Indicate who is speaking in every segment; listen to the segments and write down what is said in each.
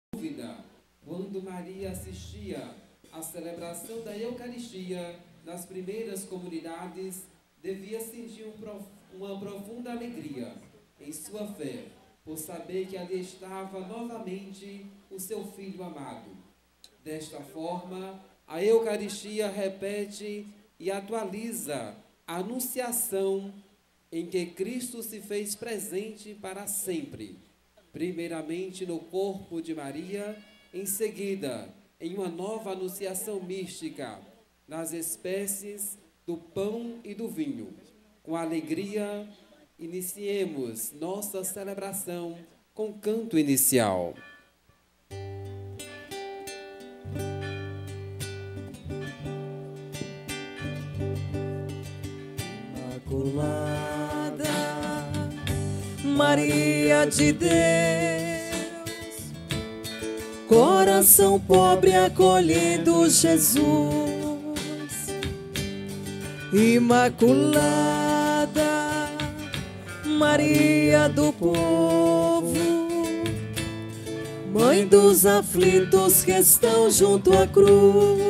Speaker 1: dúvida, quando Maria assistia à celebração da Eucaristia nas primeiras comunidades, devia sentir uma profunda alegria em sua fé, por saber que ali estava novamente o seu Filho amado. Desta forma, a Eucaristia repete e atualiza a anunciação em que Cristo se fez presente para sempre, primeiramente no corpo de Maria, em seguida em uma nova anunciação mística, nas espécies do pão e do vinho. Com alegria, iniciemos nossa celebração com canto inicial.
Speaker 2: Imaculada Maria de Deus, coração pobre acolhendo Jesus. Imaculada Maria do povo, mãe dos aflitos que estão junto à cruz.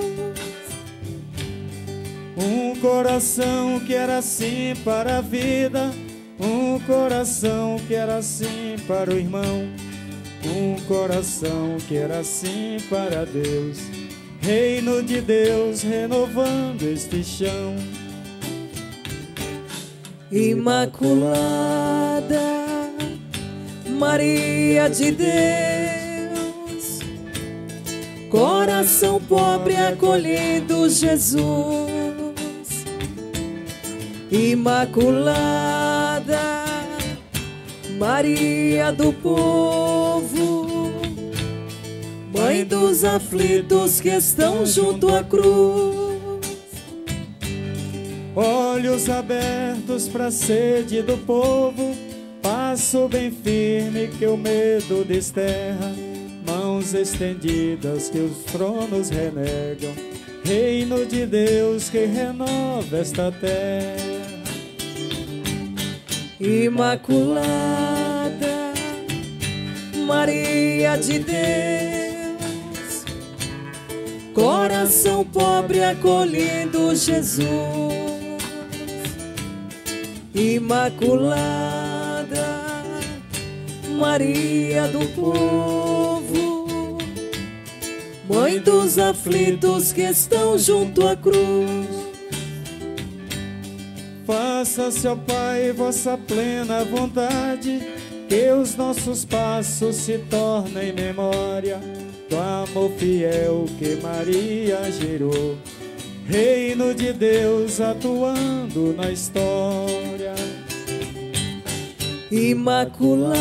Speaker 3: Um coração que era assim para a vida, um coração que era assim para o irmão, um coração que era assim para Deus, reino de Deus renovando este chão.
Speaker 2: Imaculada Maria de Deus, coração pobre acolhendo Jesus. Imaculada Maria do povo, mãe dos aflitos que estão junto à cruz.
Speaker 3: Olhos abertos para a sede do povo, passo bem firme que o medo desterra, mãos estendidas que os tronos renegam, reino de Deus que renova esta terra.
Speaker 2: Imaculada Maria de Deus, coração pobre acolhendo Jesus. Imaculada Maria do povo, mãe dos aflitos que estão junto à cruz.
Speaker 3: Faça-se, ó Pai, vossa plena vontade, que os nossos passos se tornem memória do amor fiel que Maria gerou, reino de Deus atuando na história.
Speaker 2: Imaculada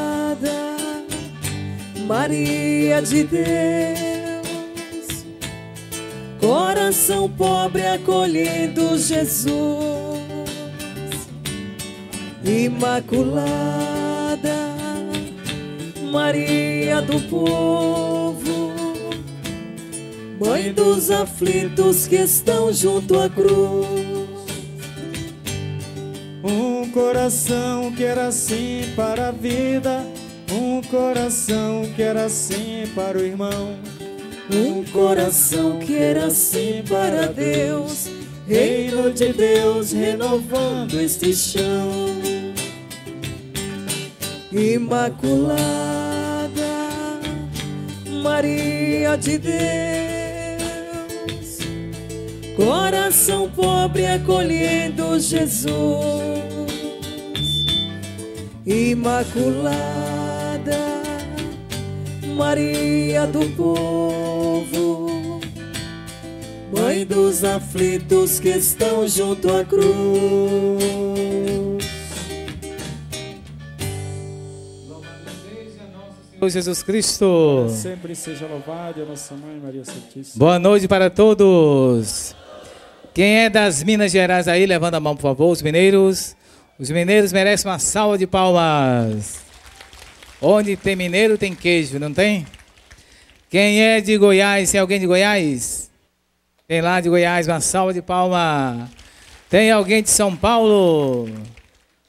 Speaker 2: Maria de Deus, coração pobre acolhendo Jesus. Imaculada Maria do povo, mãe dos aflitos que estão junto à cruz.
Speaker 3: Um coração que era assim para a vida, um coração que era assim para o irmão,
Speaker 2: um coração que era assim para Deus, reino de Deus renovando este chão. Imaculada Maria de Deus, coração pobre acolhendo Jesus. Imaculada Maria do povo, mãe dos aflitos que estão junto à cruz.
Speaker 4: Senhor Jesus Cristo.
Speaker 3: Sempre seja louvado a nossa Mãe Maria Santíssima.
Speaker 4: Boa noite para todos. Quem é das Minas Gerais aí, levanta a mão, por favor, os mineiros. Os mineiros merecem uma salva de palmas. Onde tem mineiro tem queijo, não tem? Quem é de Goiás, tem alguém de Goiás? Tem lá de Goiás, uma salva de palmas. Tem alguém de São Paulo?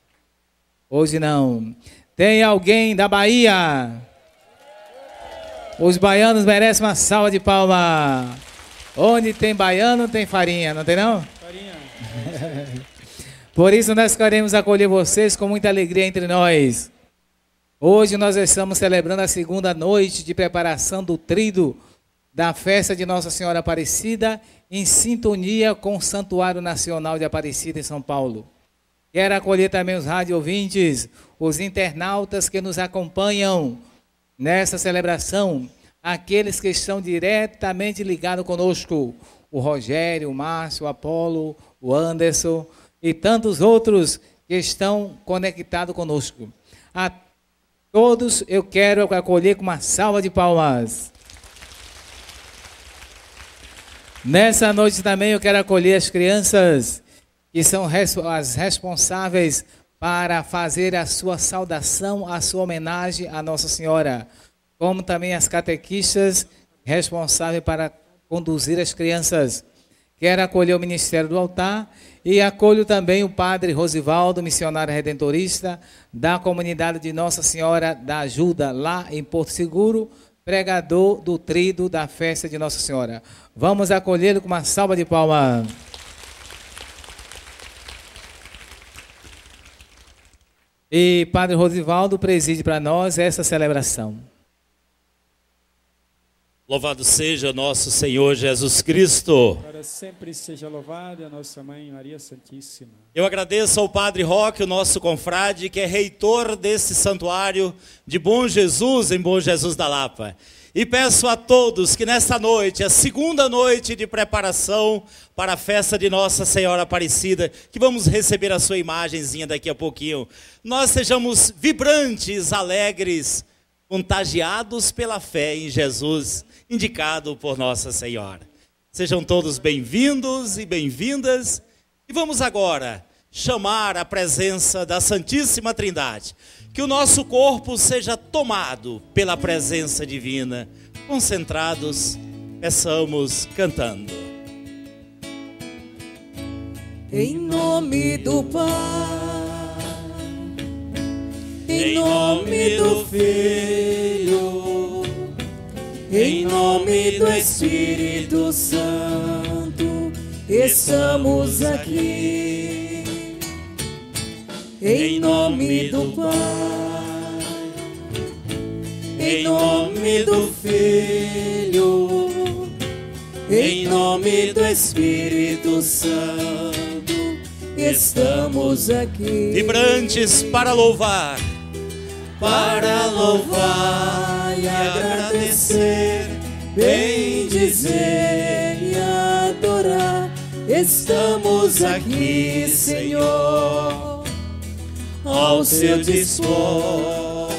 Speaker 4: Hoje não. Tem alguém da Bahia? Os baianos merecem uma salva de palmas. Onde tem baiano, tem farinha, não tem não?
Speaker 3: Farinha.
Speaker 4: Por isso nós queremos acolher vocês com muita alegria entre nós. Hoje nós estamos celebrando a segunda noite de preparação do tríduo da festa de Nossa Senhora Aparecida, em sintonia com o Santuário Nacional de Aparecida em São Paulo. Quero acolher também os rádio ouvintes, os internautas que nos acompanham nessa celebração, aqueles que estão diretamente ligados conosco, o Rogério, o Márcio, o Apolo, o Anderson e tantos outros que estão conectados conosco. A todos eu quero acolher com uma salva de palmas. Nessa noite também eu quero acolher as crianças que são as responsáveis para fazer a sua saudação, a sua homenagem à Nossa Senhora, como também as catequistas responsáveis para conduzir as crianças. Quero acolher o Ministério do Altar e acolho também o Padre Rosivaldo, missionário redentorista da comunidade de Nossa Senhora da Ajuda, lá em Porto Seguro, pregador do tríduo da festa de Nossa Senhora. Vamos acolhê-lo com uma salva de palmas. E Padre Rosivaldo preside para nós essa celebração.
Speaker 5: Louvado seja nosso Senhor Jesus Cristo.
Speaker 3: Para sempre seja louvada a nossa Mãe Maria Santíssima.
Speaker 5: Eu agradeço ao Padre Roque, o nosso confrade, que é reitor desse santuário de Bom Jesus, em Bom Jesus da Lapa. E peço a todos que nesta noite, a segunda noite de preparação para a festa de Nossa Senhora Aparecida, que vamos receber a sua imagenzinha daqui a pouquinho, nós sejamos vibrantes, alegres, contagiados pela fé em Jesus, indicado por Nossa Senhora. Sejam todos bem-vindos e bem-vindas. E vamos agora chamar a presença da Santíssima Trindade. Que o nosso corpo seja tomado pela presença divina. Concentrados, peçamos cantando.
Speaker 2: Em nome do Pai, em nome do Filho, em nome do Espírito Santo, estamos aqui. Em nome do Pai, em nome do Filho, em nome do Espírito Santo, estamos aqui.
Speaker 5: Vibrantes para louvar
Speaker 2: e agradecer, bendizer e adorar. Estamos aqui, Senhor, ao seu dispor,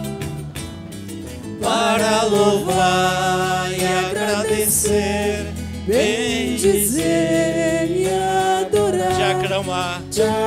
Speaker 2: para louvar e agradecer, bendizer e adorar,
Speaker 5: te aclamar,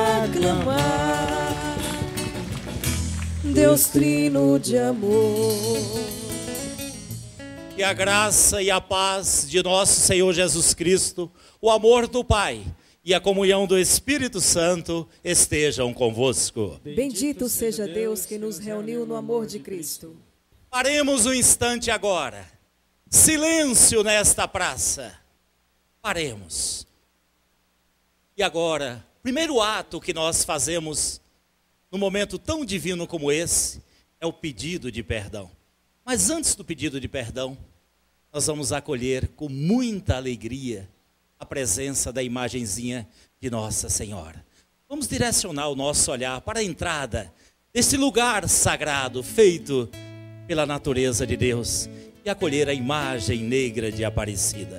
Speaker 2: Deus trino de amor.
Speaker 5: Que a graça e a paz de nosso Senhor Jesus Cristo, o amor do Pai e a comunhão do Espírito Santo estejam convosco.
Speaker 2: Bendito seja Deus que nos reuniu no amor de Cristo.
Speaker 5: Paremos um instante agora. Silêncio nesta praça. Paremos. E agora, primeiro ato que nós fazemos num momento tão divino como esse é o pedido de perdão. Mas antes do pedido de perdão, nós vamos acolher com muita alegria a presença da imagenzinha de Nossa Senhora. Vamos direcionar o nosso olhar para a entrada desse lugar sagrado feito pela natureza de Deus e acolher a imagem negra de Aparecida.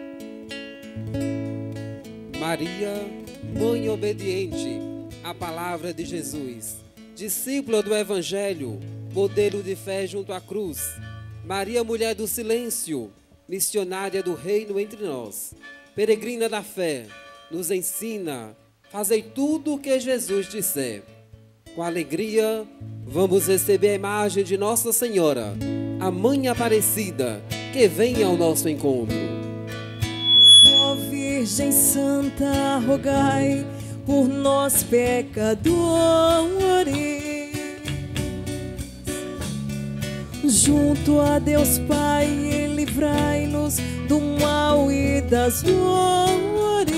Speaker 1: Maria, mãe obediente à palavra de Jesus, discípula do Evangelho, modelo de fé junto à cruz. Maria, mulher do silêncio, missionária do reino entre nós, peregrina da fé, nos ensina, fazei tudo o que Jesus disser. Com alegria, vamos receber a imagem de Nossa Senhora, a Mãe Aparecida, que vem ao nosso encontro.
Speaker 2: Ó Virgem Santa, rogai por nós pecadores, junto a Deus Pai e livrai-nos do mal e das dores.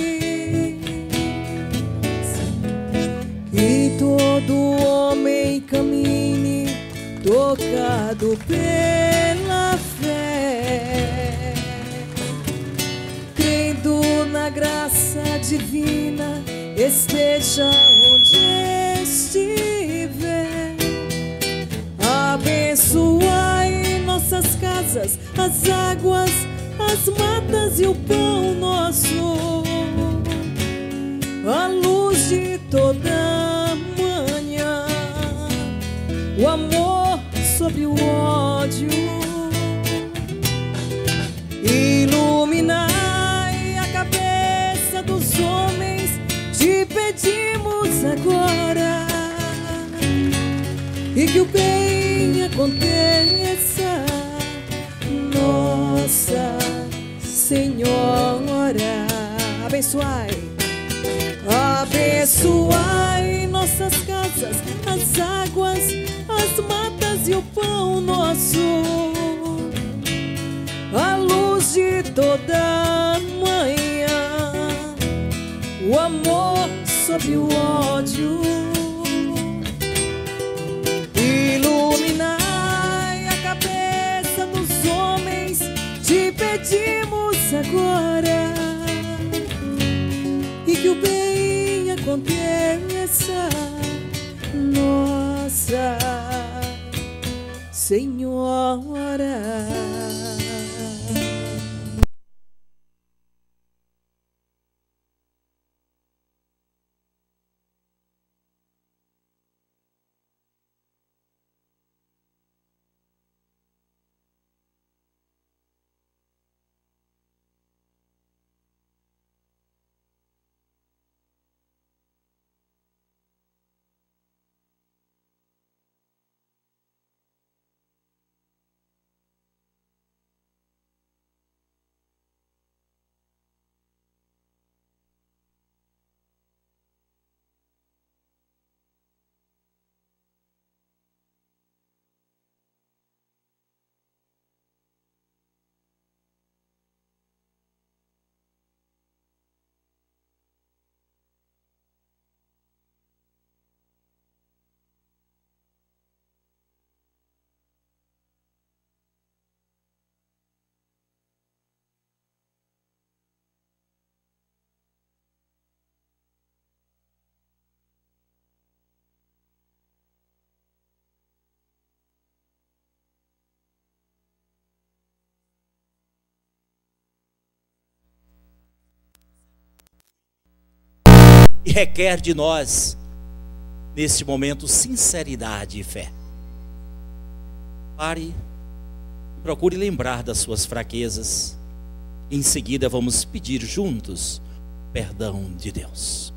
Speaker 2: E todo homem camine tocado pela fé, crendo na graça divina, esteja onde estiver. Abençoai nossas casas, as águas, as matas e o pão nosso, a luz de toda manhã, o amor sobre o ódio. Iluminai a cabeça dos homens, te pedimos agora, e que o bem aconteça, Nossa Senhora. Abençoai, abençoai nossas casas, as águas, as matas e o pão nosso, a luz de toda manhã, o amor sobre o ódio. Iluminai a cabeça dos homens, te pedimos agora, e que o bem aconteça, Nossa Senhora.
Speaker 5: E requer de nós, neste momento, sinceridade e fé. Pare, procure lembrar das suas fraquezas. Em seguida, vamos pedir juntos perdão de Deus.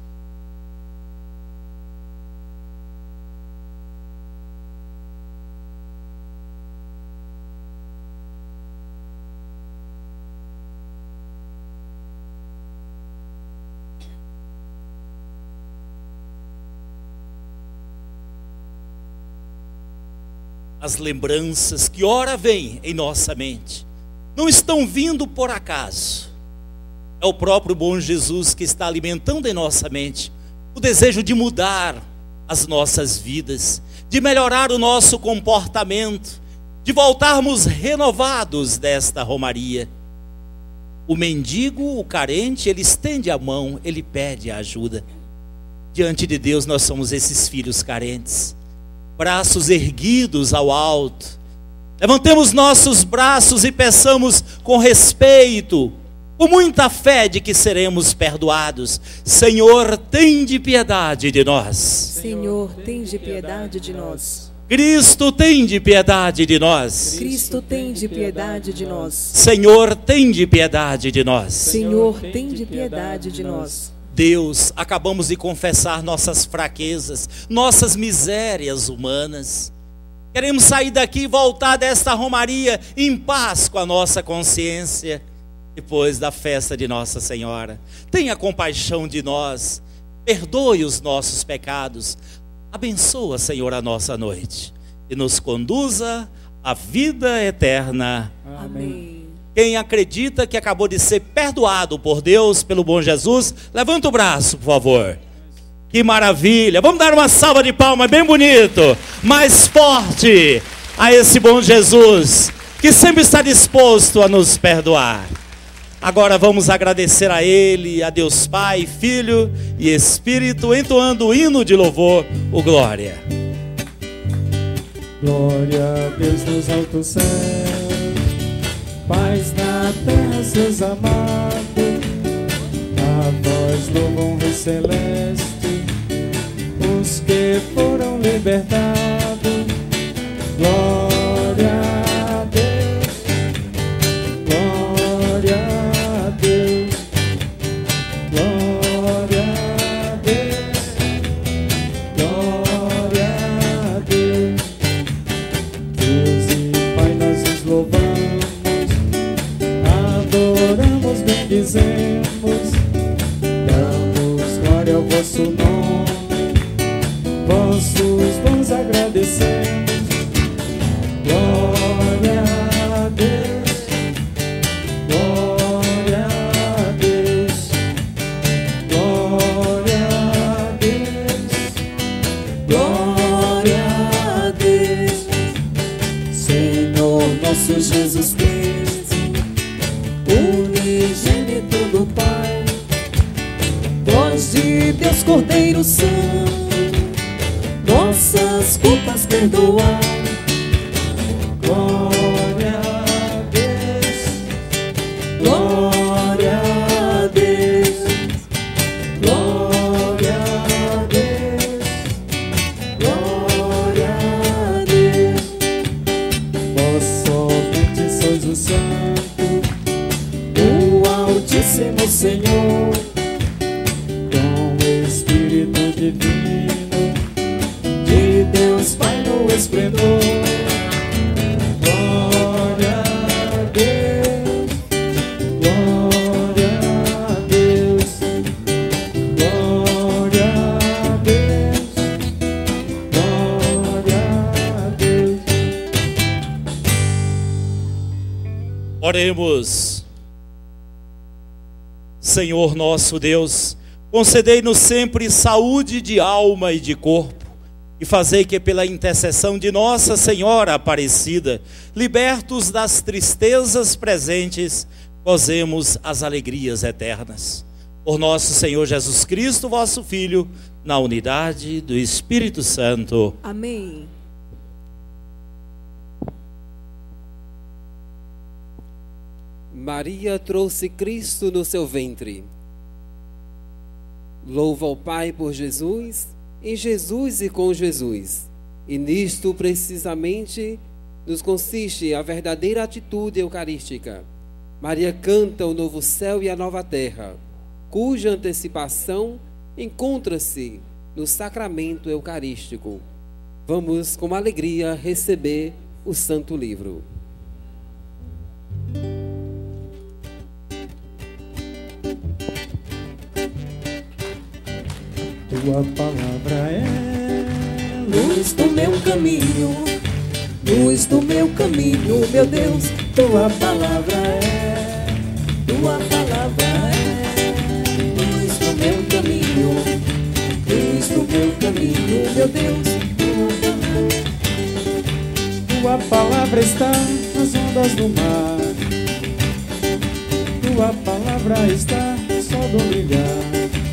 Speaker 5: As lembranças que ora vêm em nossa mente não estão vindo por acaso. É o próprio bom Jesus que está alimentando em nossa mente o desejo de mudar as nossas vidas, de melhorar o nosso comportamento, de voltarmos renovados desta romaria. O mendigo, o carente, ele estende a mão, ele pede ajuda. Diante de Deus nós somos esses filhos carentes, braços erguidos ao alto. Levantemos nossos braços e peçamos com respeito, com muita fé de que seremos perdoados. Senhor, tende piedade de nós.
Speaker 2: Senhor, tende piedade de nós.
Speaker 5: Cristo, tende piedade de nós.
Speaker 2: Cristo, tende piedade de nós.
Speaker 5: Senhor, tende piedade de nós.
Speaker 2: Senhor, tende piedade de nós.
Speaker 5: Deus, acabamos de confessar nossas fraquezas, nossas misérias humanas. Queremos sair daqui e voltar desta romaria em paz com a nossa consciência, depois da festa de Nossa Senhora. Tenha compaixão de nós, perdoe os nossos pecados, abençoa, Senhor, a nossa noite e nos conduza a vida eterna.
Speaker 2: Amém.
Speaker 5: Quem acredita que acabou de ser perdoado por Deus, pelo bom Jesus, levanta o braço, por favor. Que maravilha! Vamos dar uma salva de palmas bem bonito, mais forte, a esse bom Jesus, que sempre está disposto a nos perdoar. Agora vamos agradecer a Ele, a Deus Pai, Filho e Espírito, entoando o hino de louvor, o Glória.
Speaker 3: Glória a Deus nos altos céus, paz na terra, seus amados. A vós louvam o Rei Celeste, os que foram libertados. Glória a Deus, glória a Deus, glória a Deus, glória a Deus. Deus e Pai, nós os louvamos, adoramos, bendizemos, damos glória ao vosso nome, vossos dons agradecemos. Glória a Deus, glória a Deus, glória a Deus, glória a Deus. Senhor nosso Jesus Cristo, unigênito do Pai, voz de Deus Cordeiro Santo, nossas culpas perdoai. Glória a Deus, glória a Deus, glória a Deus, glória a Deus. Vós somente sois o Santo, o Altíssimo Senhor, com o Espírito Divino de Deus Pai no esplendor.
Speaker 5: Oremos. Senhor nosso Deus, concedei-nos sempre saúde de alma e de corpo, e fazei que pela intercessão de Nossa Senhora Aparecida, libertos das tristezas presentes, gozemos as alegrias eternas. Por nosso Senhor Jesus Cristo, vosso Filho, na unidade do Espírito Santo.
Speaker 2: Amém.
Speaker 1: Maria trouxe Cristo no seu ventre. Louva ao Pai por Jesus, em Jesus e com Jesus. E nisto precisamente nos consiste a verdadeira atitude eucarística. Maria canta o novo céu e a nova terra, cuja antecipação encontra-se no sacramento eucarístico. Vamos com alegria receber o Santo Livro.
Speaker 3: Tua palavra é
Speaker 2: Luz do meu caminho, luz do meu caminho, meu Deus. Tua palavra é, tua palavra é luz do meu caminho, luz do meu caminho, meu Deus.
Speaker 3: tua palavra está nas ondas do mar. Tua palavra está no sol do brilhar.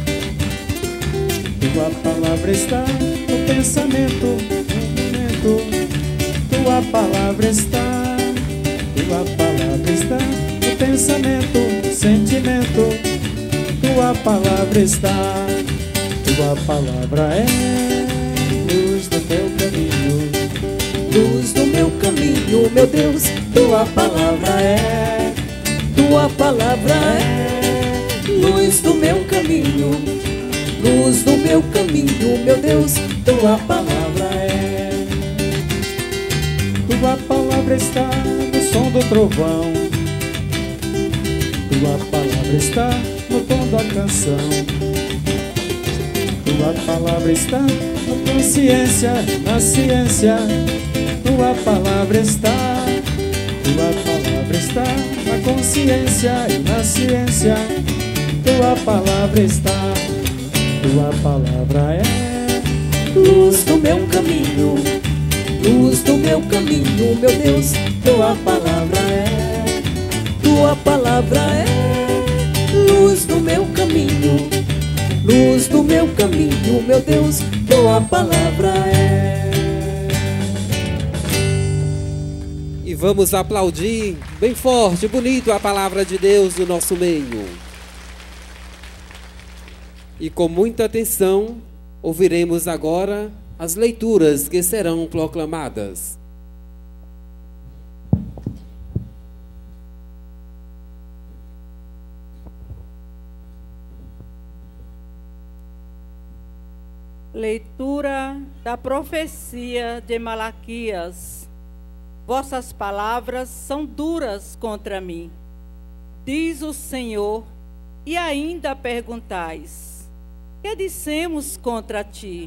Speaker 3: Tua palavra está no pensamento, no momento. Tua palavra está no pensamento, no sentimento. Tua palavra está, tua palavra é luz do teu caminho,
Speaker 2: Luz do meu caminho, meu Deus. Tua palavra é, tua palavra é luz do meu caminho, luz do meu caminho, meu Deus. Tua palavra é.
Speaker 3: tua palavra está no som do trovão. Tua palavra está no tom da canção. Tua palavra está na consciência, na ciência. tua palavra está na consciência e na ciência. Tua palavra está, tua palavra é
Speaker 2: luz do meu caminho, luz do meu caminho, meu Deus. Tua palavra é luz do meu caminho, luz do meu caminho, meu Deus. Tua palavra é.
Speaker 1: E vamos aplaudir bem forte, bonito a palavra de Deus no nosso meio. E com muita atenção, ouviremos agora as leituras que serão proclamadas.
Speaker 6: Leitura da profecia de Malaquias. Vossas palavras são duras contra mim, diz o Senhor, e ainda perguntais: que dissemos contra ti?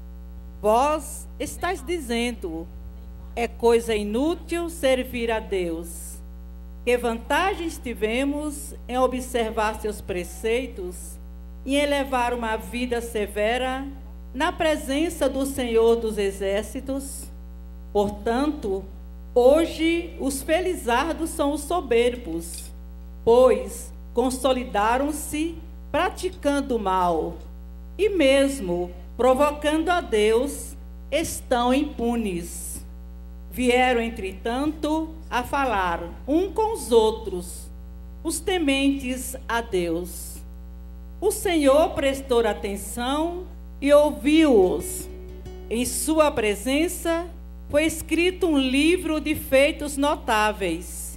Speaker 6: Vós estáis dizendo: é coisa inútil servir a Deus. Que vantagens tivemos em observar seus preceitos e em levar uma vida severa na presença do Senhor dos Exércitos? Portanto, hoje os felizardos são os soberbos, pois consolidaram-se praticando o mal, e mesmo provocando a Deus, estão impunes. Vieram, entretanto, a falar um com os outros, os tementes a Deus. O Senhor prestou atenção e ouviu-os. Em sua presença foi escrito um livro de feitos notáveis,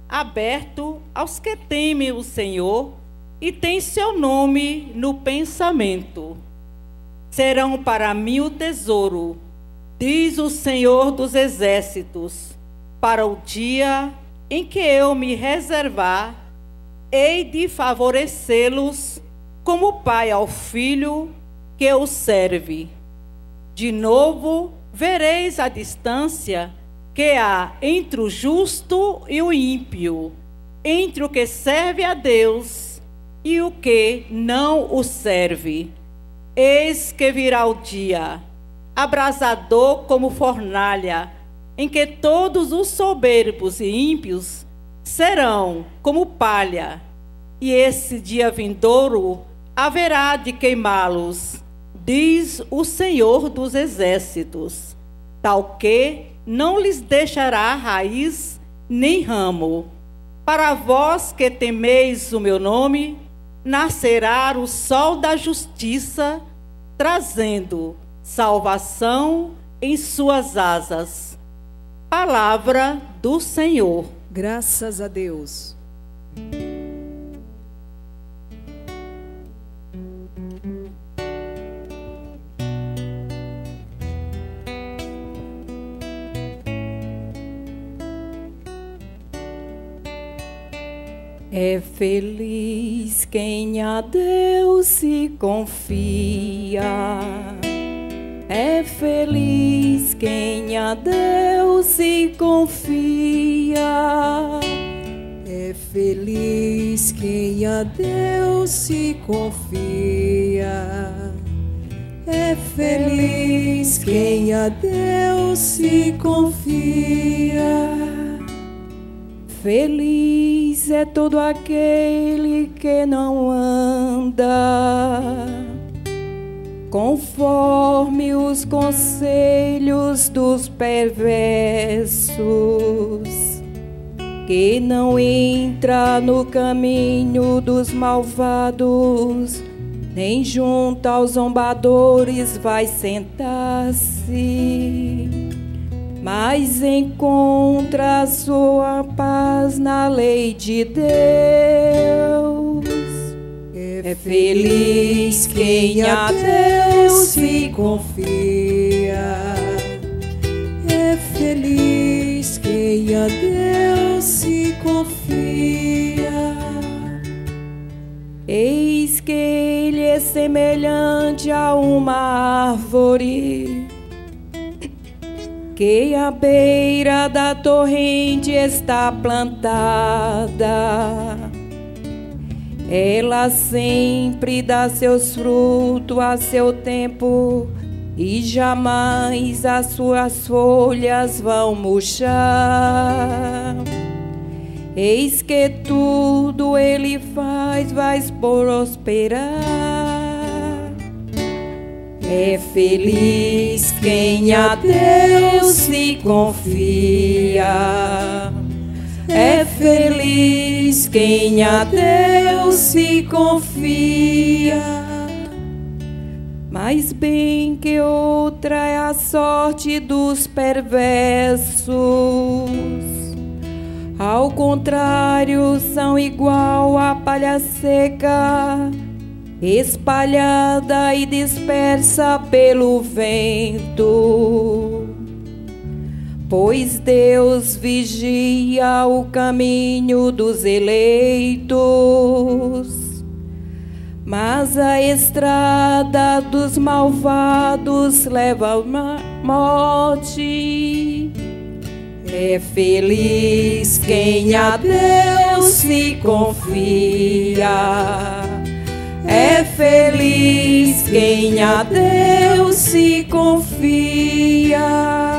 Speaker 6: aberto aos que temem o Senhor e tem seu nome no pensamento. Serão para mim o tesouro, diz o Senhor dos Exércitos, para o dia em que eu me reservar, hei de favorecê-los como pai ao filho que o serve. De novo vereis a distância que há entre o justo e o ímpio, entre o que serve a Deus e o que não o serve. Eis que virá o dia, abrasador como fornalha, em que todos os soberbos e ímpios serão como palha, e esse dia vindouro haverá de queimá-los, diz o Senhor dos Exércitos, tal que não lhes deixará raiz nem ramo. Para vós que temeis o meu nome, nascerá o sol da justiça, trazendo salvação em suas asas. Palavra do Senhor.
Speaker 2: Graças a Deus. É feliz quem a Deus se confia. É feliz quem a Deus se confia. É feliz quem a Deus se confia. É feliz quem a Deus se confia. Feliz é todo aquele que não anda conforme os conselhos dos perversos, que não entra no caminho dos malvados, nem junto aos zombadores vai sentar-se, mas encontra a sua paz na lei de Deus. É feliz quem a Deus se confia. É feliz quem a Deus se confia. Eis que ele é semelhante a uma árvore que à beira da torrente está plantada. Ela sempre dá seus frutos a seu tempo, e jamais as suas folhas vão murchar. Eis que tudo ele faz, vai prosperar. É feliz quem a Deus se confia. É feliz quem a Deus se confia. Mais bem que outra é a sorte dos perversos. Ao contrário, são igual a palha seca, espalhada e dispersa pelo vento. Pois Deus vigia o caminho dos eleitos, mas a estrada dos malvados leva à morte. É feliz quem a Deus se confia. É feliz quem a Deus se confia.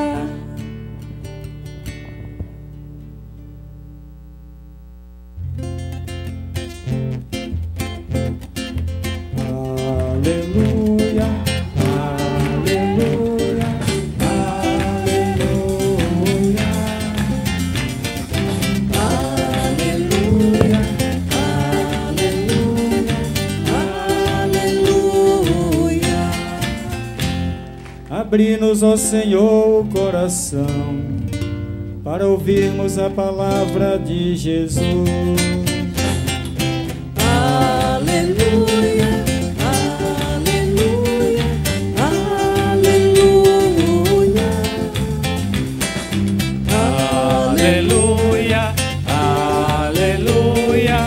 Speaker 3: Aleluia, aleluia, aleluia.
Speaker 2: Aleluia, aleluia, aleluia.
Speaker 3: Abri-nos, ó Senhor, o coração, para ouvirmos a palavra de Jesus.
Speaker 2: Aleluia, aleluia, aleluia.
Speaker 4: Aleluia,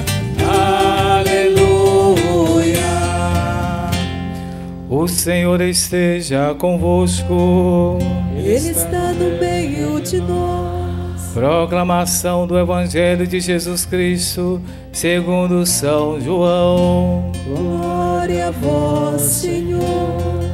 Speaker 4: aleluia, aleluia. O Senhor esteja convosco.
Speaker 2: Ele está no meio de nós.
Speaker 4: Proclamação do Evangelho de Jesus Cristo, segundo São João.
Speaker 2: Glória a vós, Senhor.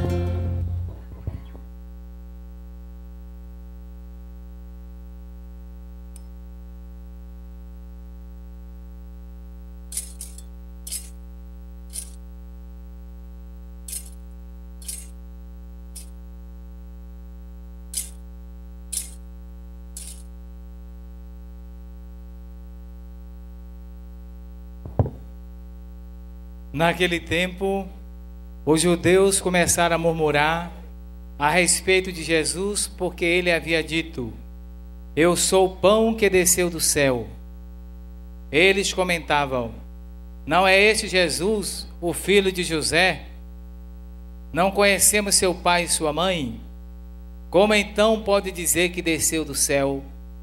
Speaker 4: Naquele tempo, os judeus começaram a murmurar a respeito de Jesus, porque ele havia dito: eu sou o pão que desceu do céu. Eles comentavam: não é este Jesus, o filho de José? Não conhecemos seu pai e sua mãe? Como então pode dizer que desceu do céu?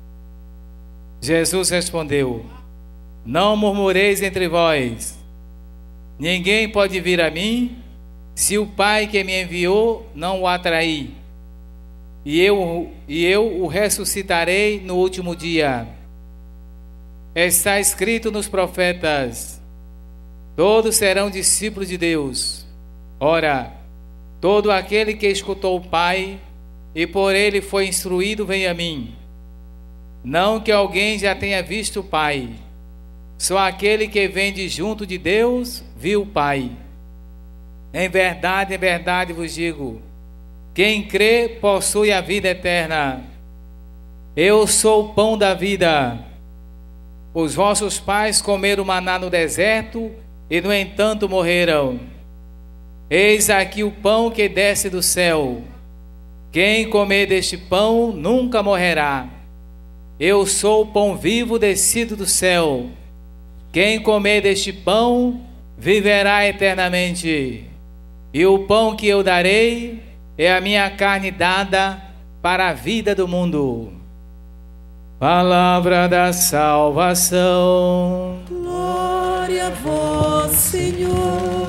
Speaker 4: Jesus respondeu: não murmureis entre vós. Ninguém pode vir a mim se o Pai que me enviou não o atrair. E eu o ressuscitarei no último dia. Está escrito nos profetas: todos serão discípulos de Deus. Ora, todo aquele que escutou o Pai e por ele foi instruído vem a mim. Não que alguém já tenha visto o Pai. Só aquele que vem de junto de Deus viu o Pai. Em verdade vos digo: quem crê possui a vida eterna. Eu sou o pão da vida. Os vossos pais comeram maná no deserto e, no entanto, morreram. Eis aqui o pão que desce do céu. Quem comer deste pão nunca morrerá. Eu sou o pão vivo descido do céu. Quem comer deste pão viverá eternamente. E o pão que eu darei é a minha carne dada para a vida do mundo. Palavra da salvação.
Speaker 2: Glória a vós, Senhor.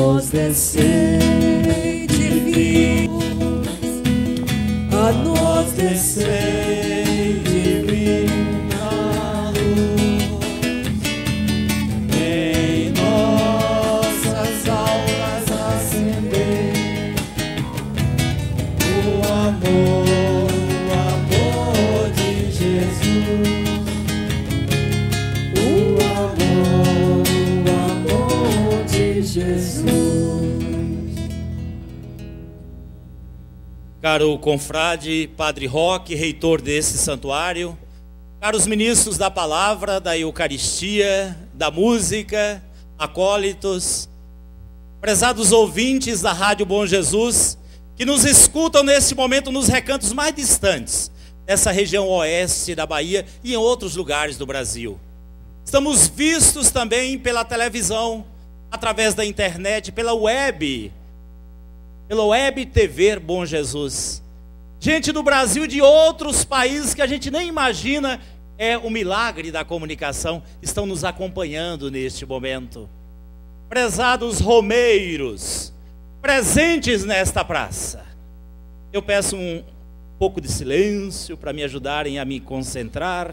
Speaker 2: nós descei divinos, a nós descei divina luz, em nossas almas acender o amor de Jesus, o amor de Jesus.
Speaker 5: Caro confrade, Padre Roque, reitor desse santuário, caros ministros da palavra, da Eucaristia, da música, acólitos, prezados ouvintes da Rádio Bom Jesus, que nos escutam nesse momento nos recantos mais distantes dessa região oeste da Bahia e em outros lugares do Brasil. Estamos vistos também pela televisão, através da internet, pela web TV Bom Jesus. Gente do Brasil e de outros países que a gente nem imagina, é o milagre da comunicação, estão nos acompanhando neste momento. Prezados romeiros, presentes nesta praça, eu peço um pouco de silêncio para me ajudarem a me concentrar.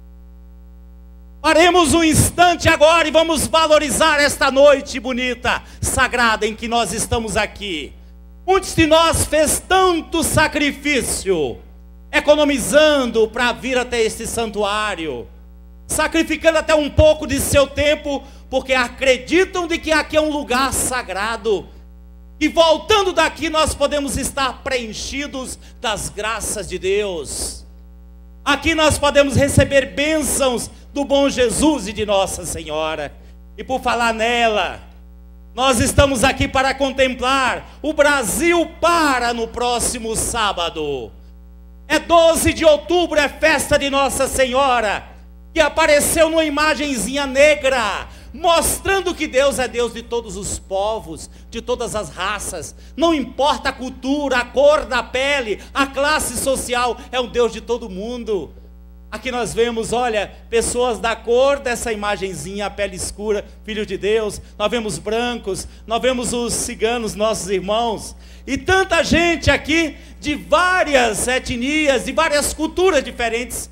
Speaker 5: Paremos um instante agora e vamos valorizar esta noite bonita, sagrada, em que nós estamos aqui. Muitos de nós fez tanto sacrifício, economizando para vir até este santuário, sacrificando até um pouco de seu tempo, porque acreditam de que aqui é um lugar sagrado, e voltando daqui nós podemos estar preenchidos das graças de Deus. Aqui nós podemos receber bênçãos do bom Jesus e de Nossa Senhora. E por falar nela, nós estamos aqui para contemplar o Brasil para no próximo sábado. É 12 de outubro, é festa de Nossa Senhora, que apareceu numa imagenzinha negra, mostrando que Deus é Deus de todos os povos, de todas as raças. Não importa a cultura, a cor da pele, a classe social, é um Deus de todo mundo. Aqui nós vemos, olha, pessoas da cor dessa imagenzinha, a pele escura, filhos de Deus. Nós vemos brancos, nós vemos os ciganos, nossos irmãos. E tanta gente aqui, de várias etnias, de várias culturas diferentes.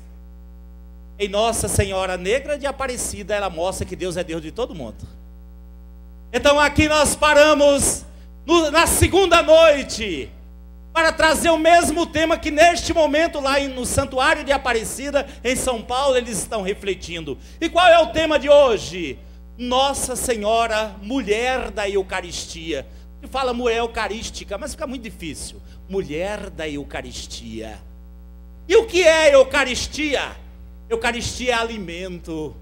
Speaker 5: Em Nossa Senhora Negra de Aparecida, ela mostra que Deus é Deus de todo mundo. Então aqui nós paramos na segunda noite, para trazer o mesmo tema que neste momento lá no Santuário de Aparecida, em São Paulo, eles estão refletindo. E qual é o tema de hoje? Nossa Senhora, mulher da Eucaristia. Se fala mulher eucarística, mas fica muito difícil. Mulher da Eucaristia. E o que é Eucaristia? Eucaristia é alimento.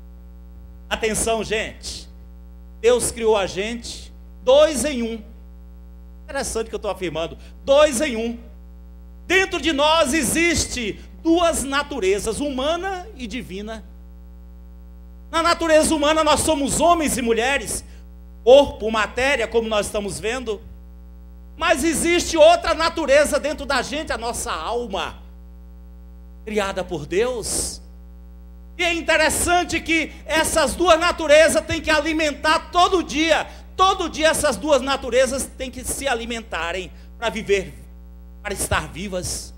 Speaker 5: Atenção, gente. Deus criou a gente 2 em 1. Interessante que eu estou afirmando, 2 em 1. Dentro de nós existe 2 naturezas, humana e divina. Na natureza humana nós somos homens e mulheres, corpo, matéria, como nós estamos vendo. Mas existe outra natureza dentro da gente, a nossa alma, criada por Deus. E é interessante que essas 2 naturezas têm que alimentar todo dia. Todo dia essas 2 naturezas têm que se alimentarem para viver, para estar vivas.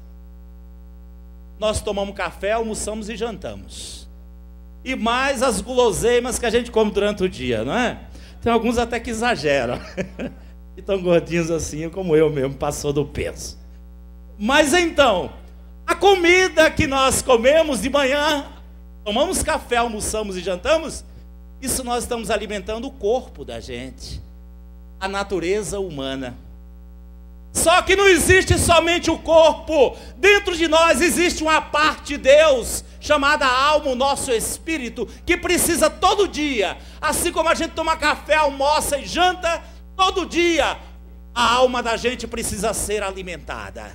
Speaker 5: Nós tomamos café, almoçamos e jantamos. E mais as guloseimas que a gente come durante o dia, não é? Tem alguns até que exageram. E tão gordinhos assim, como eu mesmo, passou do peso. Mas então, a comida que nós comemos de manhã, tomamos café, almoçamos e jantamos, isso nós estamos alimentando o corpo da gente, a natureza humana. Só que não existe somente o corpo, dentro de nós existe uma parte de Deus, chamada alma, o nosso espírito, que precisa todo dia, assim como a gente toma café, almoça e janta, todo dia, a alma da gente precisa ser alimentada.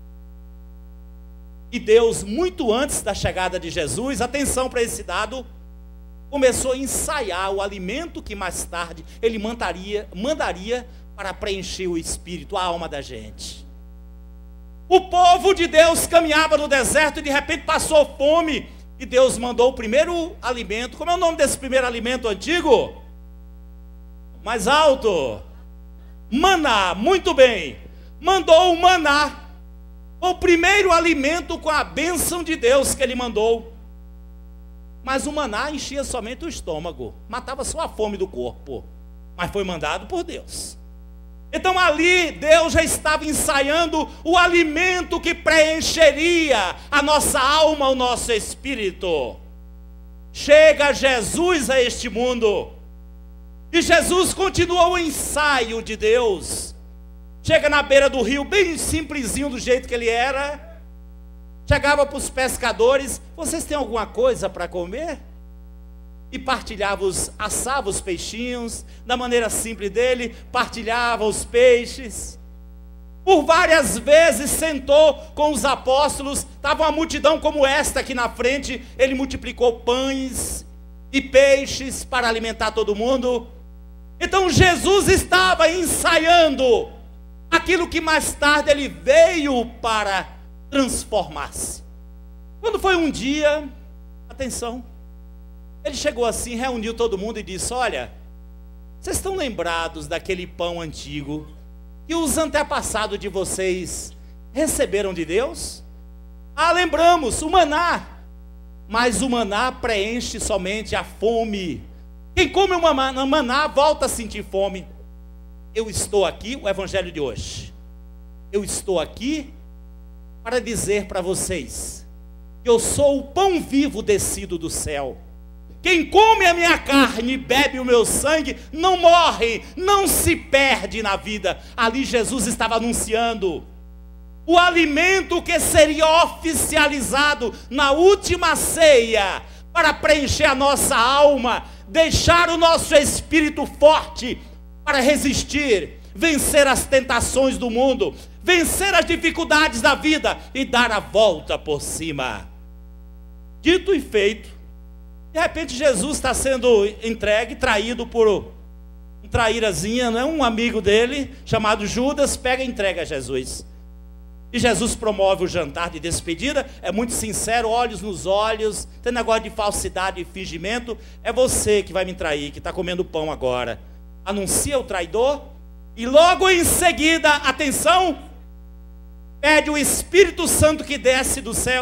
Speaker 5: E Deus, muito antes da chegada de Jesus, atenção para esse dado, começou a ensaiar o alimento que mais tarde ele mandaria para preencher o espírito, a alma da gente. O povo de Deus caminhava no deserto e de repente passou fome, e Deus mandou o primeiro alimento. Como é o nome desse primeiro alimento antigo? Mais alto. Maná, muito bem. Mandou o maná, o primeiro alimento com a bênção de Deus que ele mandou. Mas o maná enchia somente o estômago, matava só a fome do corpo. Mas foi mandado por Deus. Então ali Deus já estava ensaiando o alimento que preencheria a nossa alma, o nosso espírito. Chega Jesus a este mundo, e Jesus continua o ensaio de Deus. Chega na beira do rio, bem simplesinho do jeito que ele era. Chegava para os pescadores: vocês têm alguma coisa para comer? E partilhava, assava os peixinhos, da maneira simples dele, partilhava os peixes. Por várias vezes sentou com os apóstolos, estava uma multidão como esta aqui na frente, ele multiplicou pães e peixes para alimentar todo mundo. Então Jesus estava ensaiando aquilo que mais tarde ele veio para transformar-se. Quando foi um dia, atenção, ele chegou assim, reuniu todo mundo e disse: olha, vocês estão lembrados daquele pão antigo que os antepassados de vocês receberam de Deus? Ah, lembramos, o maná. Mas o maná preenche somente a fome. Quem come o maná volta a sentir fome. Eu estou aqui, o evangelho de hoje, eu estou aqui para dizer para vocês que eu sou o pão vivo descido do céu. Quem come a minha carne e bebe o meu sangue não morre, não se perde na vida. Ali Jesus estava anunciando o alimento que seria oficializado na última ceia, para preencher a nossa alma, deixar o nosso espírito forte para resistir, vencer as tentações do mundo, vencer as dificuldades da vida e dar a volta por cima. Dito e feito, de repente Jesus está sendo entregue, traído por um traírazinha, não é? Um amigo dele, chamado Judas, pega e entrega a Jesus. E Jesus promove o jantar de despedida, é muito sincero, olhos nos olhos, tem negócio de falsidade e fingimento. É você que vai me trair, que está comendo pão agora. Anuncia o traidor, e logo em seguida, atenção, pede o Espírito Santo que desça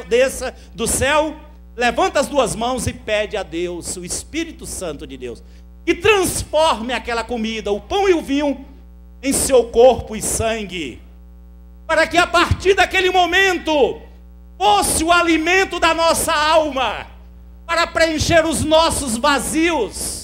Speaker 5: do céu, levanta as duas mãos e pede a Deus, o Espírito Santo de Deus, que transforme aquela comida, o pão e o vinho, em seu corpo e sangue, para que a partir daquele momento, fosse o alimento da nossa alma, para preencher os nossos vazios.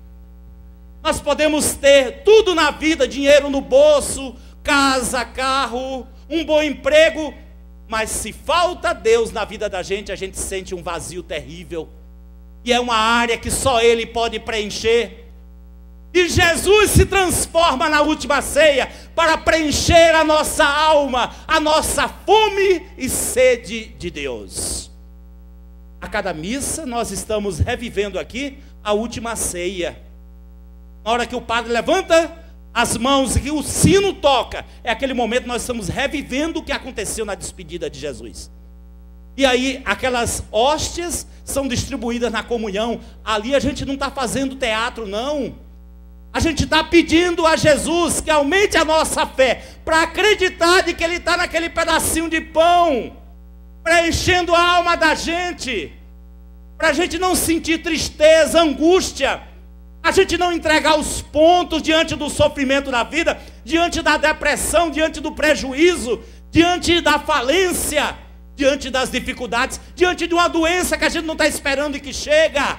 Speaker 5: Nós podemos ter tudo na vida, dinheiro no bolso, casa, carro, um bom emprego, mas se falta Deus na vida da gente, a gente sente um vazio terrível, e é uma área que só Ele pode preencher. E Jesus se transforma na última ceia para preencher a nossa alma, a nossa fome e sede de Deus. A cada missa nós estamos revivendo aqui a última ceia. Na hora que o padre levanta as mãos e que o sino toca, é aquele momento que nós estamos revivendo o que aconteceu na despedida de Jesus. E aí aquelas hóstias são distribuídas na comunhão. Ali a gente não está fazendo teatro, não. A gente está pedindo a Jesus que aumente a nossa fé, para acreditar de que Ele está naquele pedacinho de pão, preenchendo a alma da gente, para a gente não sentir tristeza, angústia, a gente não entregar os pontos diante do sofrimento da vida, diante da depressão, diante do prejuízo, diante da falência, diante das dificuldades, diante de uma doença que a gente não está esperando e que chega.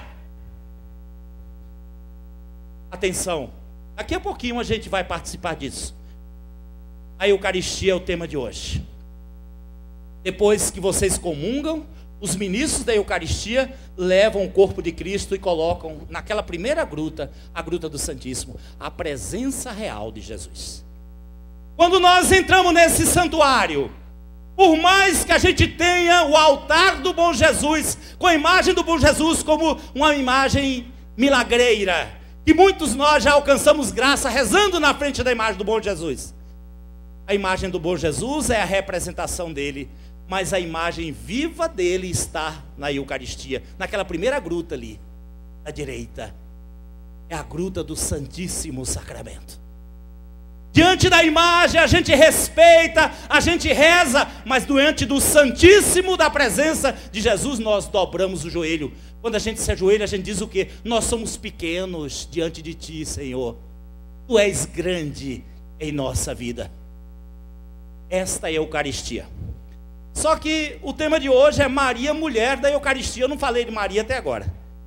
Speaker 5: Atenção, daqui a pouquinho a gente vai participar disso. A Eucaristia é o tema de hoje. Depois que vocês comungam, os ministros da Eucaristia levam o corpo de Cristo e colocam naquela primeira gruta, a gruta do Santíssimo, a presença real de Jesus. Quando nós entramos nesse santuário, por mais que a gente tenha o altar do Bom Jesus, com a imagem do Bom Jesus como uma imagem milagreira, que muitos nós já alcançamos graça rezando na frente da imagem do Bom Jesus. A imagem do Bom Jesus é a representação dele, mas a imagem viva dele está na Eucaristia, naquela primeira gruta ali, à direita. É a gruta do Santíssimo Sacramento. Diante da imagem a gente respeita, a gente reza, mas diante do Santíssimo, da presença de Jesus, nós dobramos o joelho. Quando a gente se ajoelha, a gente diz o quê? Nós somos pequenos diante de Ti, Senhor. Tu és grande em nossa vida. Esta é a Eucaristia. Só que o tema de hoje é Maria, mulher da Eucaristia. Eu não falei de Maria até agora.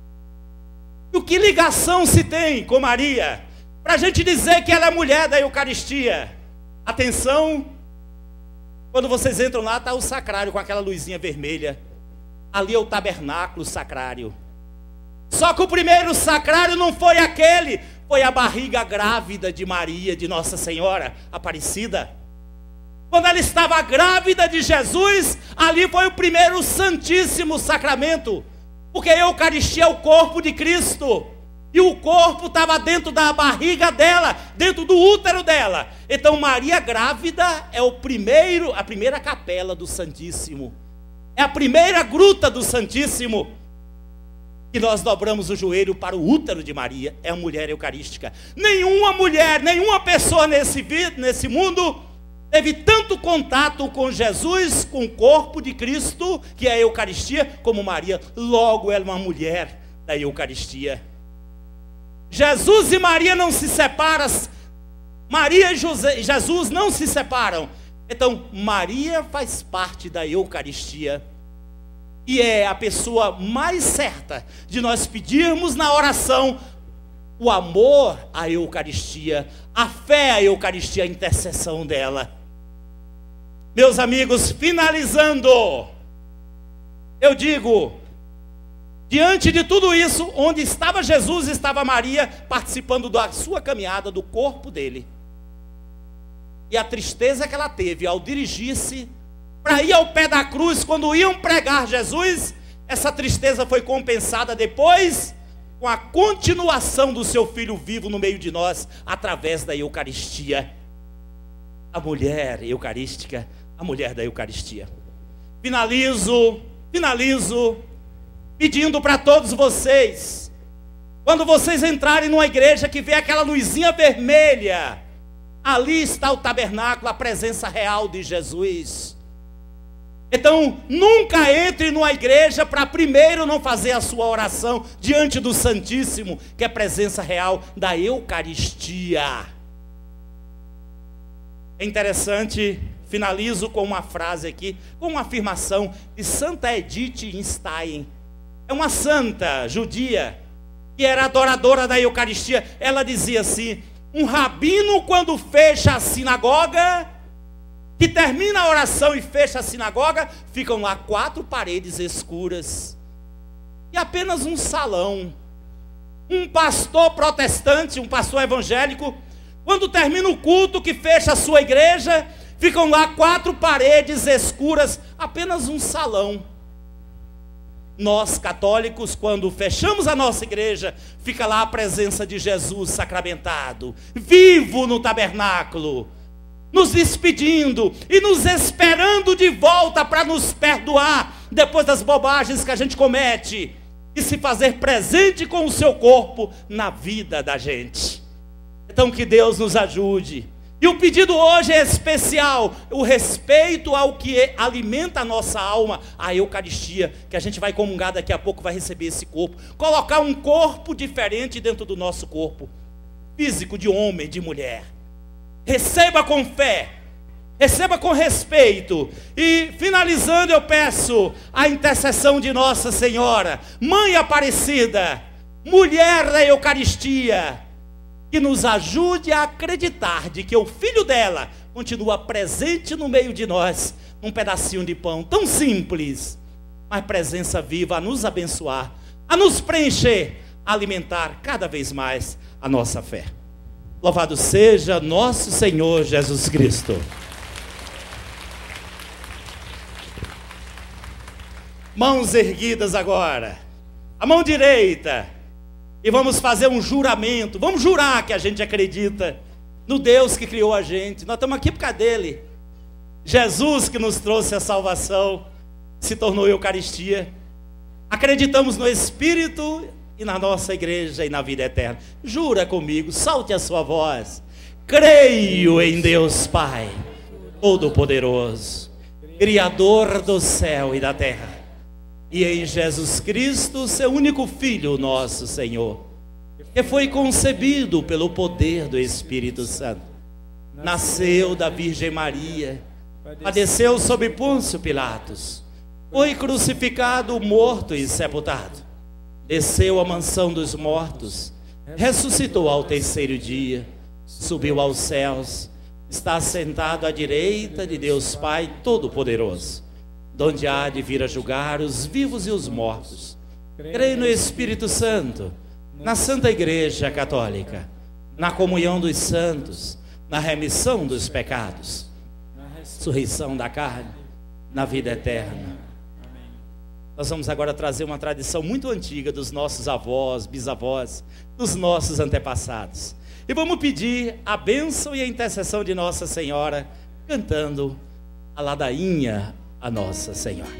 Speaker 5: E o que ligação se tem com Maria para a gente dizer que ela é mulher da Eucaristia? Atenção, quando vocês entram lá, está o sacrário com aquela luzinha vermelha. Ali é o tabernáculo sacrário. Só que o primeiro sacrário não foi aquele, foi a barriga grávida de Maria, de Nossa Senhora Aparecida. Quando ela estava grávida de Jesus, ali foi o primeiro Santíssimo Sacramento, porque a Eucaristia é o corpo de Cristo. E o corpo estava dentro da barriga dela, dentro do útero dela. Então Maria grávida é a primeira capela do Santíssimo. É a primeira gruta do Santíssimo. E nós dobramos o joelho para o útero de Maria. É a mulher eucarística. Nenhuma mulher, nenhuma pessoa nesse mundo teve tanto contato com Jesus, com o corpo de Cristo, que é a Eucaristia, como Maria. Logo ela é uma mulher da Eucaristia. Jesus e Maria não se separam. Maria e Jesus não se separam. Então, Maria faz parte da Eucaristia. E é a pessoa mais certa de nós pedirmos na oração o amor à Eucaristia, a fé à Eucaristia, a intercessão dela. Meus amigos, finalizando, eu digo, diante de tudo isso, onde estava Jesus, estava Maria, participando da sua caminhada, do corpo dele. E a tristeza que ela teve ao dirigir-se para ir ao pé da cruz, quando iam pregar Jesus, essa tristeza foi compensada depois com a continuação do seu Filho vivo no meio de nós, através da Eucaristia. A mulher eucarística, a mulher da Eucaristia. Finalizo pedindo para todos vocês, quando vocês entrarem numa igreja que vê aquela luzinha vermelha, ali está o tabernáculo, a presença real de Jesus. Então, nunca entre numa igreja para primeiro não fazer a sua oração diante do Santíssimo, que é a presença real da Eucaristia. É interessante, finalizo com uma frase aqui, com uma afirmação de Santa Edith Stein. É uma santa judia que era adoradora da Eucaristia. Ela dizia assim: um rabino, quando fecha a sinagoga, que termina a oração e fecha a sinagoga, ficam lá 4 paredes escuras e apenas um salão. Um pastor protestante, um pastor evangélico, quando termina o culto, que fecha a sua igreja, ficam lá 4 paredes escuras, apenas um salão. Nós católicos, quando fechamos a nossa igreja, fica lá a presença de Jesus sacramentado, vivo no tabernáculo, nos despedindo e nos esperando de volta para nos perdoar depois das bobagens que a gente comete e se fazer presente com o seu corpo na vida da gente. Então que Deus nos ajude. E o pedido hoje é especial, o respeito ao que alimenta a nossa alma, a Eucaristia, que a gente vai comungar daqui a pouco, vai receber esse corpo, colocar um corpo diferente dentro do nosso corpo, físico, de homem, de mulher. Receba com fé, receba com respeito. E finalizando, eu peço a intercessão de Nossa Senhora, Mãe Aparecida, mulher da Eucaristia, que nos ajude a acreditar de que o Filho dela continua presente no meio de nós, num pedacinho de pão tão simples, mas presença viva a nos abençoar, a nos preencher, a alimentar cada vez mais a nossa fé. Louvado seja nosso Senhor Jesus Cristo. Mãos erguidas agora, a mão direita. E vamos fazer um juramento, vamos jurar que a gente acredita no Deus que criou a gente. Nós estamos aqui por causa dele. Jesus que nos trouxe a salvação, se tornou Eucaristia. Acreditamos no Espírito e na nossa igreja e na vida eterna. Jura comigo, solte a sua voz. Creio em Deus Pai Todo-Poderoso, Criador do céu e da terra, e em Jesus Cristo, seu único Filho, nosso Senhor, que foi concebido pelo poder do Espírito Santo, nasceu da Virgem Maria, padeceu sob Pôncio Pilatos, foi crucificado, morto e sepultado, desceu à mansão dos mortos, ressuscitou ao terceiro dia, subiu aos céus, está sentado à direita de Deus Pai Todo-Poderoso, donde há de vir a julgar os vivos e os mortos. Creio no Espírito Santo, na Santa Igreja Católica, na comunhão dos santos, na remissão dos pecados, na ressurreição da carne, na vida eterna. Nós vamos agora trazer uma tradição muito antiga dos nossos avós, bisavós, dos nossos antepassados. E vamos pedir a bênção e a intercessão de Nossa Senhora, cantando a ladainha a Nossa Senhora.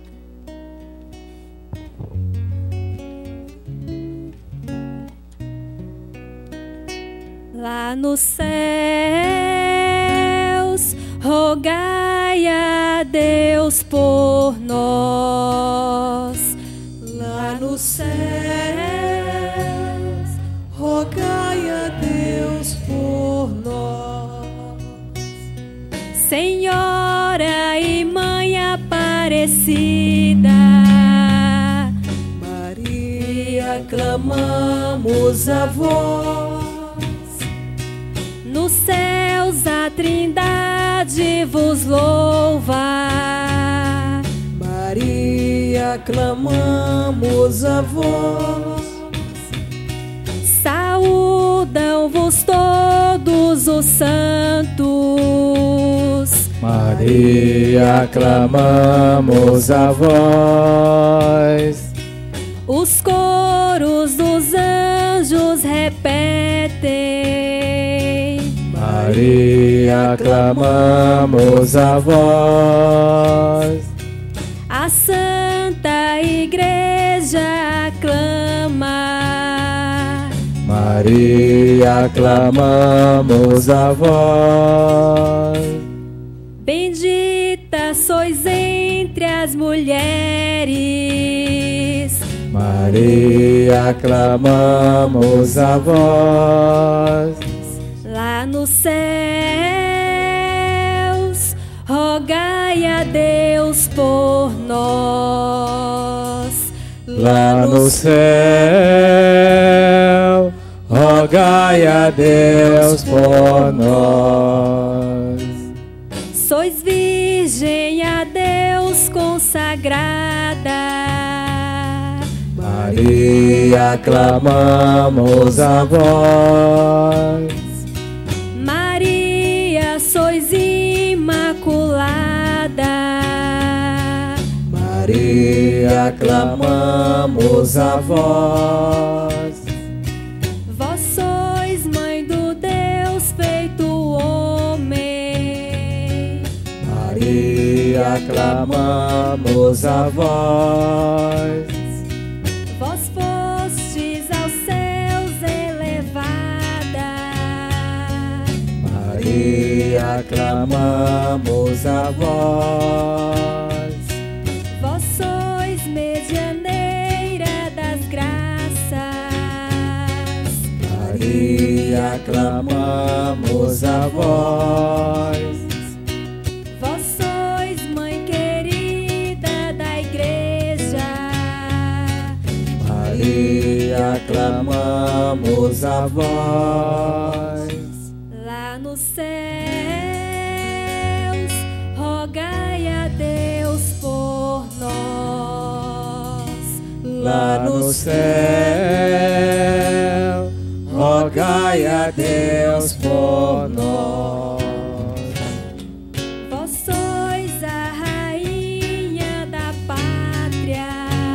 Speaker 7: Lá nos céus, rogai a Deus por nós.
Speaker 2: Lá nos céus, rogai a Deus por nós.
Speaker 7: Senhora e Mãe Aparecida,
Speaker 2: Maria, clamamos a vós.
Speaker 7: Nos céus a Trindade vos louva.
Speaker 2: Maria, clamamos a vós.
Speaker 7: Saúdam-vos todos os santos.
Speaker 3: Maria, clamamos a vós.
Speaker 7: Os coros dos anjos repetem.
Speaker 3: Maria, clamamos a vós.
Speaker 7: A Santa Igreja aclama.
Speaker 3: Maria, clamamos a vós.
Speaker 7: Bendita sois entre as mulheres.
Speaker 3: Maria, clamamos a vós.
Speaker 7: Lá nos céus, rogai a Deus por nós.
Speaker 3: Lá no céu, rogai a Deus por nós.
Speaker 7: Sois virgem a Deus consagrada.
Speaker 3: Maria, clamamos a vós.
Speaker 7: Maria, sois imaculada.
Speaker 3: Maria, clamamos a vós.
Speaker 7: Vós sois mãe do Deus feito homem.
Speaker 3: Maria, clamamos a vós.
Speaker 7: Vós fostes aos céus elevada.
Speaker 3: Maria, clamamos a vós.
Speaker 7: Vós sois medianeira das graças.
Speaker 3: Maria, clamamos a vós.
Speaker 7: Vós sois mãe querida da igreja.
Speaker 3: Maria, clamamos a vós.
Speaker 7: Lá nos céus, rogai a Deus por nós.
Speaker 3: Lá no céu, rogai a Deus por nós.
Speaker 7: Vós sois a rainha da pátria.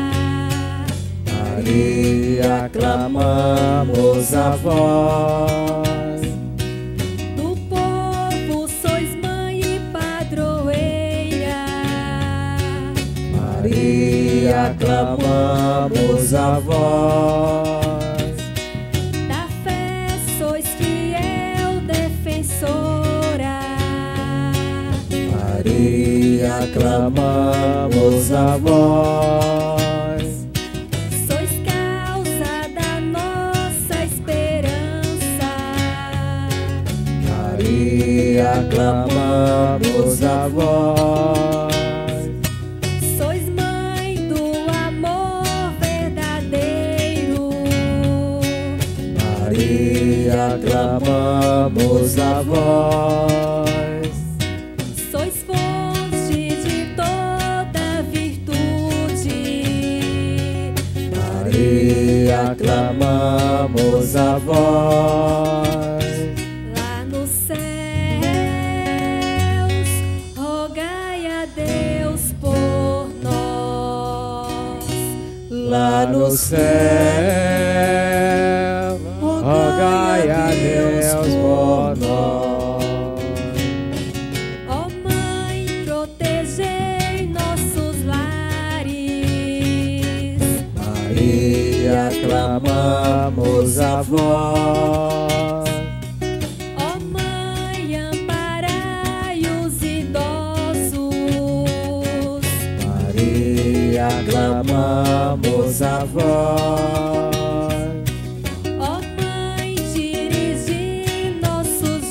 Speaker 3: Maria, clamamos a vós.
Speaker 7: Do povo sois mãe e padroeira.
Speaker 3: Maria, clamamos a vós.
Speaker 7: Da fé sois fiel defensora.
Speaker 3: Maria, clamamos a vós.
Speaker 7: Sois causa da nossa esperança.
Speaker 3: Maria, clamamos a vós.
Speaker 7: Sois mãe do amor verdadeiro.
Speaker 3: Maria, clamamos a vós.
Speaker 7: Sois fonte de toda virtude.
Speaker 3: Maria, clamamos a vós.
Speaker 7: Lá nos céus, rogai a Deus por nós.
Speaker 3: Lá no céu, rogai a Deus por nós.
Speaker 7: Ó Mãe, protegei nossos lares.
Speaker 3: Maria, clamamos a vós.
Speaker 7: Ó Mãe, amparai os idosos.
Speaker 3: Maria, clamamos a vós.
Speaker 7: Ó Mãe, dirigi nossos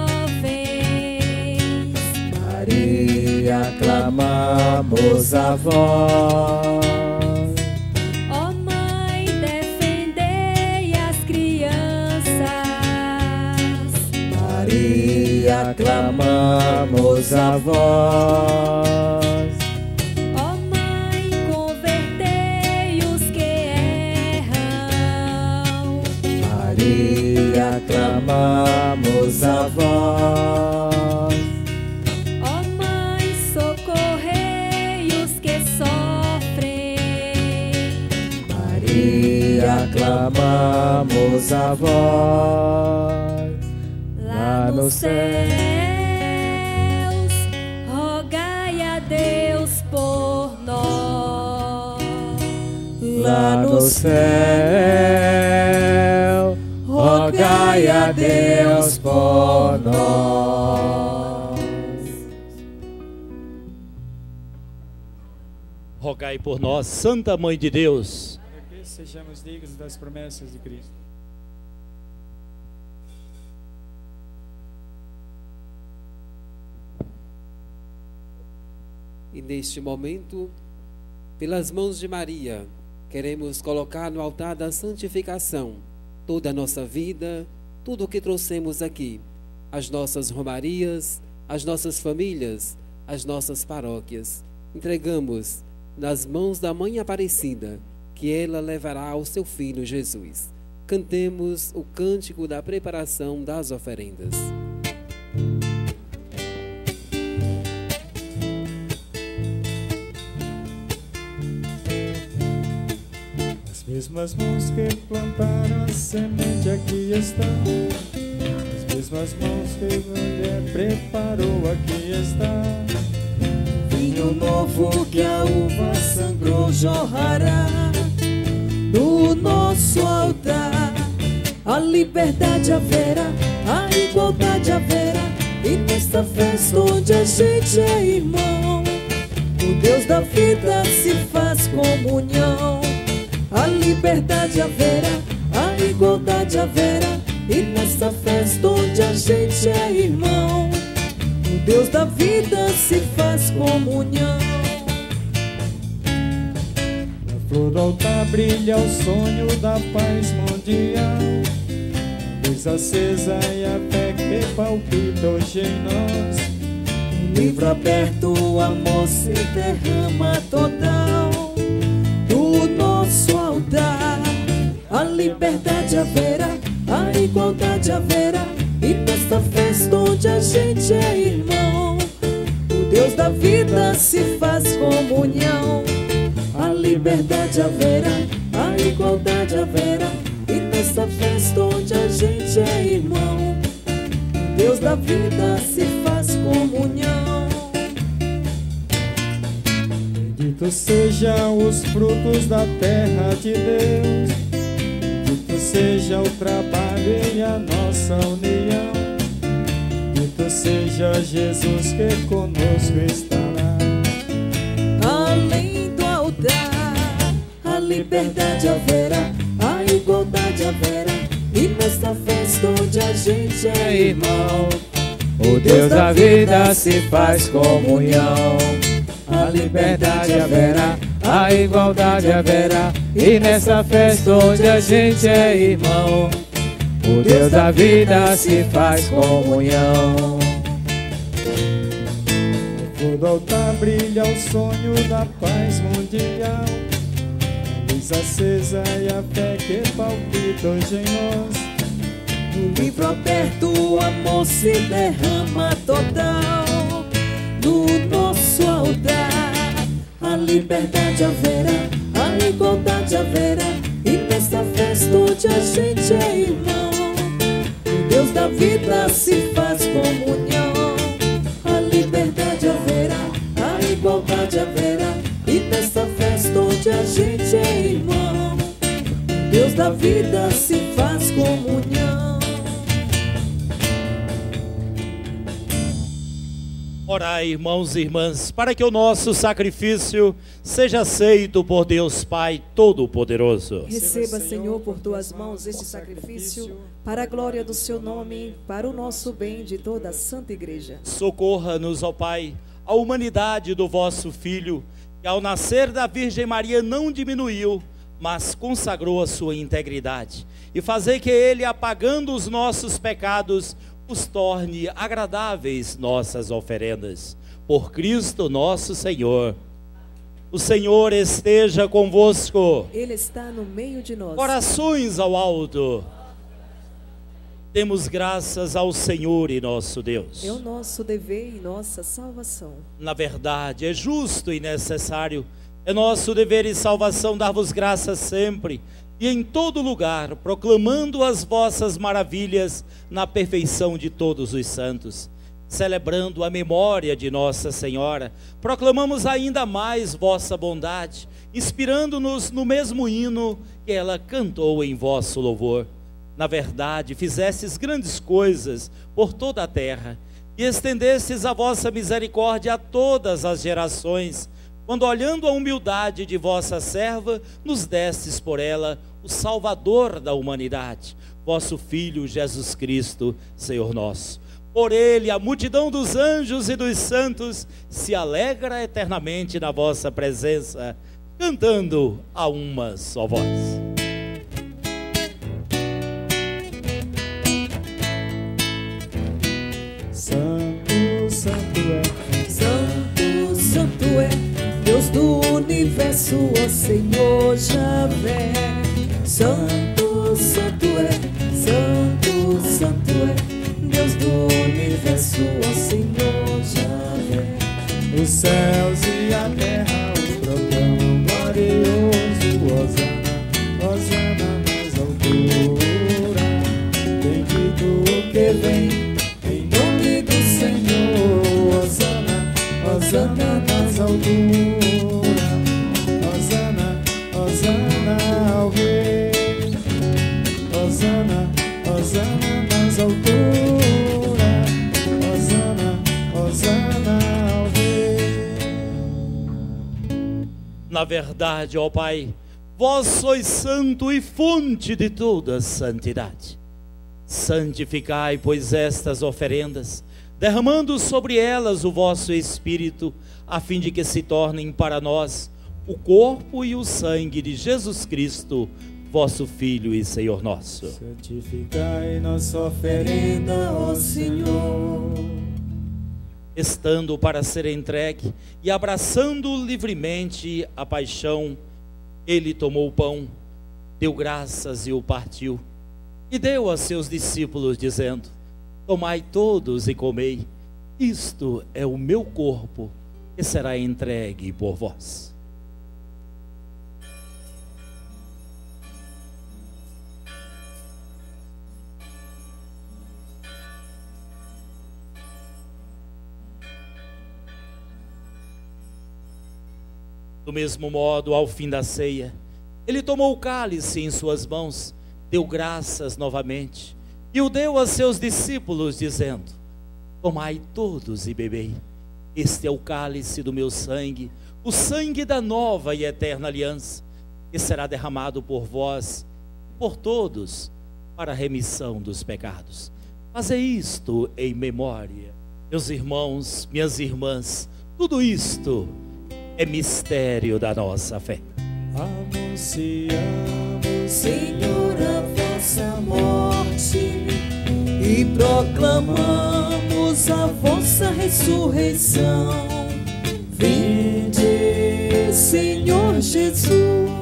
Speaker 7: jovens.
Speaker 3: Maria, clamamos a vós.
Speaker 7: Ó Mãe, defendei as crianças.
Speaker 3: Maria, clamamos a vós.
Speaker 7: Ó Mãe, convertei os que erram.
Speaker 3: Maria, clamamos a vós.
Speaker 7: Ó Mãe, socorrei os que sofrem.
Speaker 3: Maria, clamamos a vós.
Speaker 7: Lá nos céus, rogai a Deus por nós.
Speaker 3: Lá no céu, rogai a Deus por nós.
Speaker 5: Rogai por nós, Santa Mãe de Deus.
Speaker 3: Para que sejamos dignos das promessas de Cristo.
Speaker 1: E neste momento, pelas mãos de Maria, queremos colocar no altar da santificação toda a nossa vida, tudo o que trouxemos aqui, as nossas romarias, as nossas famílias, as nossas paróquias. Entregamos nas mãos da Mãe Aparecida, que ela levará ao seu Filho Jesus. Cantemos o cântico da preparação das oferendas.
Speaker 3: As mesmas mãos que plantaram a semente aqui estão. As mesmas mãos que a mulher preparou aqui está. Vinho novo que a uva sangrou jorrará do nosso altar. A liberdade haverá, a igualdade haverá. E nesta festa onde a gente é irmão, o Deus da vida se faz comunhão. A liberdade haverá, a igualdade haverá. E nesta festa onde a gente é irmão, o Deus da vida se faz comunhão. Na flor do altar brilha o sonho da paz mundial. Luz acesa e a fé que palpita hoje em nós. No livro aberto o amor se derrama total. Do nosso altar a liberdade haverá, a igualdade haverá. E nesta festa onde a gente é irmão, o Deus da vida se faz comunhão. A liberdade haverá, a igualdade haverá. E nesta festa onde a gente é irmão, o Deus da vida se faz comunhão. Bendito sejam os frutos da terra de Deus. Bendito seja o trabalho e a nossa união. Bendito seja Jesus que conosco conosco estará.
Speaker 2: Além do altar, a liberdade haverá, a igualdade haverá. E nessa festa onde a gente é irmão,
Speaker 4: O Deus da vida se faz comunhão. A liberdade haverá, a igualdade haverá. E nessa festa onde a gente é irmão, o Deus da vida se faz comunhão.
Speaker 3: No do altar brilha o sonho da paz mundial, luz acesa e a fé que palpita hoje em nós.
Speaker 2: no livro aberto o amor se derrama total. No nosso altar a liberdade haverá, a igualdade haverá. E nessa festa onde a gente é irmão, o Deus da vida se faz comunhão. A liberdade haverá, a igualdade haverá. E nessa festa onde a gente é irmão, o Deus da vida se faz comunhão.
Speaker 5: Orai, irmãos e irmãs, para que o nosso sacrifício seja aceito por Deus Pai Todo-Poderoso.
Speaker 2: Receba, Senhor, por tuas mãos este sacrifício, para a glória do seu nome, para o nosso bem de toda a Santa Igreja.
Speaker 5: Socorra-nos, ó Pai, a humanidade do vosso Filho, que ao nascer da Virgem Maria não diminuiu, mas consagrou a sua integridade. E fazei que ele, apagando os nossos pecados, os torne agradáveis nossas oferendas. Por Cristo nosso Senhor. O Senhor esteja convosco.
Speaker 2: Ele está no meio de nós.
Speaker 5: Corações ao alto. Demos graças ao Senhor e nosso Deus.
Speaker 2: É o nosso dever e nossa salvação.
Speaker 5: Na verdade, é justo e necessário, é nosso dever e salvação dar-vos graças sempre e em todo lugar, proclamando as vossas maravilhas na perfeição de todos os santos. Celebrando a memória de Nossa Senhora, proclamamos ainda mais vossa bondade, inspirando-nos no mesmo hino que ela cantou em vosso louvor. Na verdade, fizestes grandes coisas por toda a terra e estendestes a vossa misericórdia a todas as gerações, quando, olhando a humildade de vossa serva, nos destes por ela o Salvador da humanidade, vosso Filho Jesus Cristo, Senhor nosso. Por ele, a multidão dos anjos e dos santos se alegra eternamente na vossa presença, cantando a uma só voz.
Speaker 3: Santo, santo é,
Speaker 2: Santo, santo é, Deus do universo, ó Senhor Javé. Santo, santo é, santo, santo é, Deus do universo, ó Senhor Javé.
Speaker 3: os céus e a terra o proclamam glorioso. Hosana, hosana nas alturas. Bendito o que vem em nome do Senhor. Hosana, hosana nas alturas. Hosana, hosana ao Rei. Hosana, hosana nas alturas. Hosana, hosana ao Rei.
Speaker 5: Na verdade, ó Pai, vós sois santo e fonte de toda santidade. Santificai, pois, estas oferendas, derramando sobre elas o vosso Espírito, a fim de que se tornem para nós o corpo e o sangue de Jesus Cristo, vosso Filho e Senhor nosso.
Speaker 3: Santificai nossa oferenda, ó Senhor.
Speaker 5: Estando para ser entregue e abraçando livremente a paixão, ele tomou o pão, deu graças e o partiu, e deu a seus discípulos, dizendo: tomai todos e comei, isto é o meu corpo, que será entregue por vós. Do mesmo modo, ao fim da ceia, ele tomou o cálice em suas mãos, deu graças novamente, e o deu a seus discípulos, dizendo: tomai todos e bebei, Este é o cálice do meu sangue, o sangue da nova e eterna aliança, que será derramado por vós e por todos para a remissão dos pecados. Fazei isto em memória. Meus irmãos, minhas irmãs, tudo isto é mistério da nossa fé.
Speaker 3: Anunciamos,
Speaker 2: Senhor, a vossa morte e proclamamos a vossa ressurreição. Vinde, Senhor Jesus.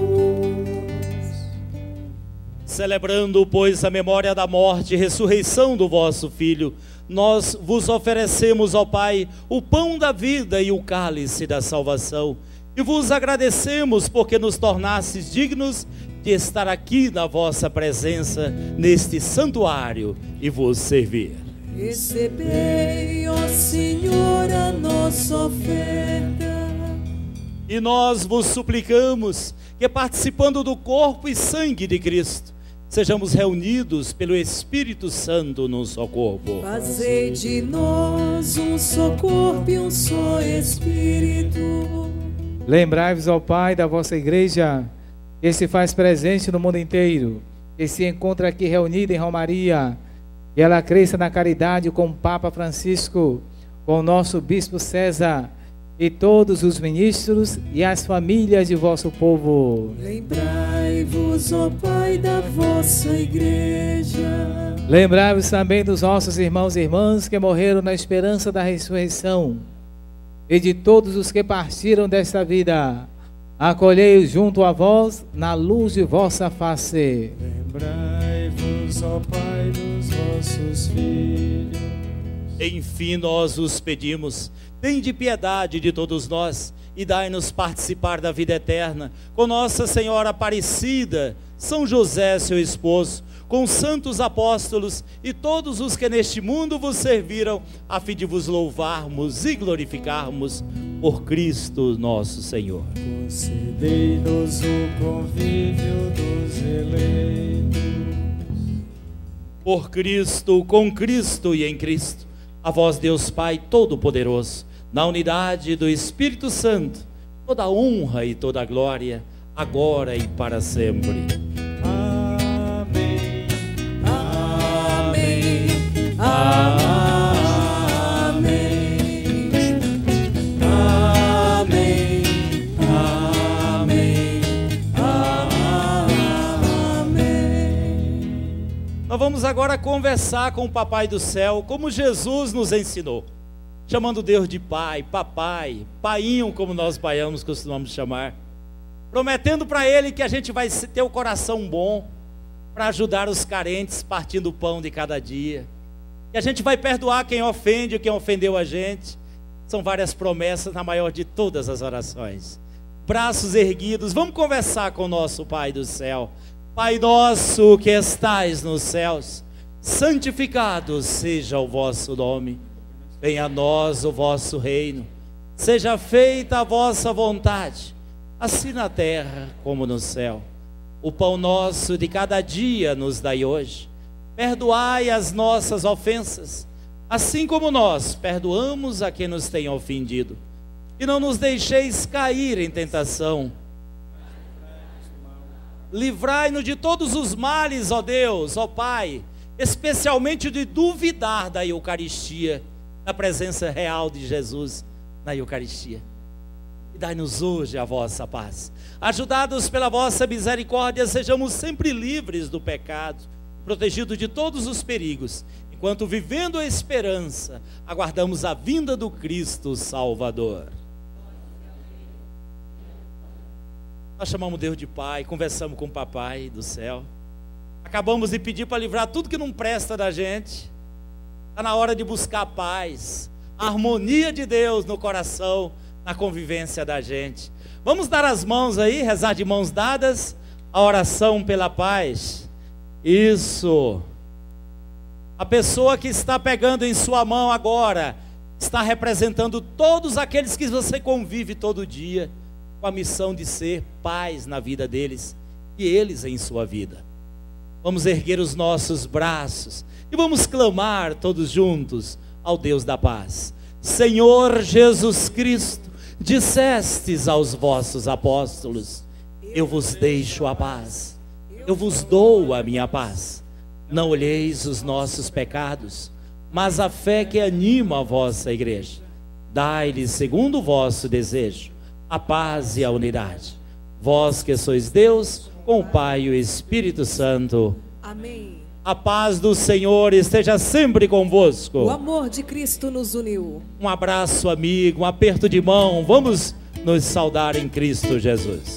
Speaker 5: Celebrando, pois, a memória da morte e ressurreição do vosso Filho, nós vos oferecemos, ó Pai, o pão da vida e o cálice da salvação, e vos agradecemos porque nos tornastes dignos de estar aqui na vossa presença, neste santuário, e vos servir.
Speaker 2: Recebei, ó Senhor, a nossa oferta.
Speaker 5: E nós vos suplicamos que, participando do corpo e sangue de Cristo, sejamos reunidos pelo Espírito Santo num só corpo.
Speaker 2: Fazei de nós um só corpo e um só Espírito.
Speaker 4: Lembrai-vos, ó Pai, da vossa igreja, que se faz presente no mundo inteiro, que se encontra aqui reunida em Romaria, que ela cresça na caridade com o Papa Francisco, com o nosso Bispo César, e todos os ministros e as famílias de vosso povo.
Speaker 2: Lembrai-vos, ó Pai, da vossa igreja.
Speaker 4: Lembrai-vos também dos nossos irmãos e irmãs que morreram na esperança da ressurreição, e de todos os que partiram desta vida. Acolhei-os junto a vós na luz de vossa face.
Speaker 3: lembrai-vos, ó Pai, dos vossos filhos.
Speaker 5: Enfim, nós os pedimos, tende piedade de todos nós e dai-nos participar da vida eterna com Nossa Senhora Aparecida, São José, seu esposo, com os santos apóstolos e todos os que neste mundo vos serviram, a fim de vos louvarmos e glorificarmos por Cristo nosso Senhor.
Speaker 3: Concedei-nos o convívio dos eleitos.
Speaker 5: Por Cristo, com Cristo e em Cristo, a vós Deus Pai Todo-Poderoso, na unidade do Espírito Santo, toda a honra e toda a glória, agora e para sempre.
Speaker 3: Amém.
Speaker 2: Amém. Amém. Amém. Amém.
Speaker 5: Nós vamos agora conversar com o Papai do Céu, como Jesus nos ensinou, chamando Deus de Pai, Papai, Painho, como nós baianos costumamos chamar, prometendo para Ele que a gente vai ter o coração bom para ajudar os carentes, partindo o pão de cada dia, que a gente vai perdoar quem ofende, quem ofendeu a gente. São várias promessas na maior de todas as orações. Braços erguidos, vamos conversar com o nosso Pai do Céu. Pai nosso que estais nos céus, santificado seja o vosso nome. Venha a nós o vosso reino. Seja feita a vossa vontade, assim na terra como no céu. O pão nosso de cada dia nos dai hoje. Perdoai as nossas ofensas, assim como nós perdoamos a quem nos tem ofendido. E não nos deixeis cair em tentação. Livrai-nos de todos os males, ó Deus, ó Pai, especialmente de duvidar da Eucaristia, da presença real de Jesus na Eucaristia. E dai-nos hoje a vossa paz. Ajudados pela vossa misericórdia, sejamos sempre livres do pecado, protegidos de todos os perigos, enquanto, vivendo a esperança, aguardamos a vinda do Cristo Salvador. Nós chamamos Deus de Pai, conversamos com o Papai do Céu, acabamos de pedir para livrar tudo que não presta da gente. Está na hora de buscar a paz, a harmonia de Deus no coração, na convivência da gente. Vamos dar as mãos aí, rezar de mãos dadas, a oração pela paz. Isso. A pessoa que está pegando em sua mão agora, está representando todos aqueles que você convive todo dia, com a missão de ser paz na vida deles e eles em sua vida. Vamos erguer os nossos braços e vamos clamar todos juntos ao Deus da paz. Senhor Jesus Cristo, dissestes aos vossos apóstolos: eu vos deixo a paz, eu vos dou a minha paz. Não olheis os nossos pecados, mas a fé que anima a vossa igreja. Dai-lhes, segundo o vosso desejo, a paz e a unidade. Vós que sois Deus, com o Pai e o Espírito Santo.
Speaker 2: Amém.
Speaker 5: A paz do Senhor esteja sempre convosco.
Speaker 2: O amor de Cristo nos uniu.
Speaker 5: Um abraço amigo, um aperto de mão. Vamos nos saudar em Cristo Jesus.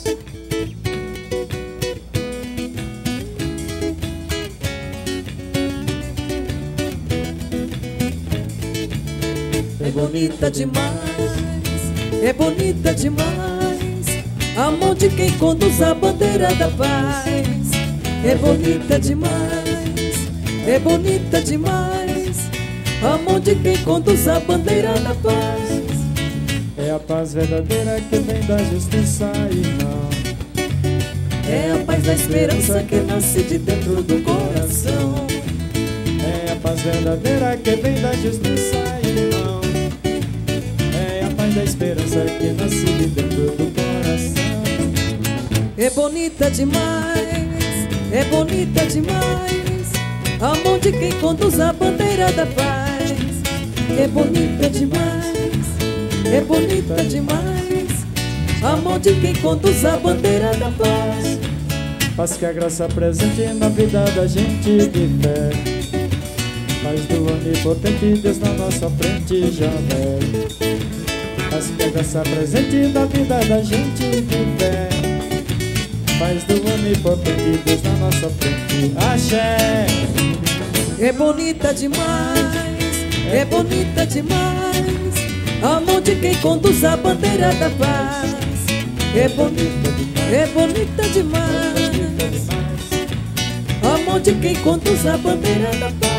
Speaker 2: É bonita demais, é bonita demais, a mão de quem conduz a bandeira da paz. É bonita demais, é bonita demais, a mão de quem conduz a bandeira da paz.
Speaker 3: É a paz verdadeira que vem da justiça e não
Speaker 2: é a paz da esperança que nasce de dentro do coração.
Speaker 3: é a paz verdadeira que vem da justiça e não é a paz da esperança que nasce de dentro do coração.
Speaker 2: É bonita demais, é bonita demais, a mão de quem conduz a bandeira da paz. É bonita demais, é bonita demais, a mão de quem conduz a bandeira da paz.
Speaker 3: Faz que a graça presente na vida da gente de fé, paz do onipotente Deus na nossa frente já vem. Faz que a graça presente na vida da gente de fé, paz do onipotente Deus na nossa frente. Axé!
Speaker 2: É bonita demais, é bonita demais, a mão de quem conduz a bandeira da paz. É bonita demais, a mão de quem conduz a bandeira da paz.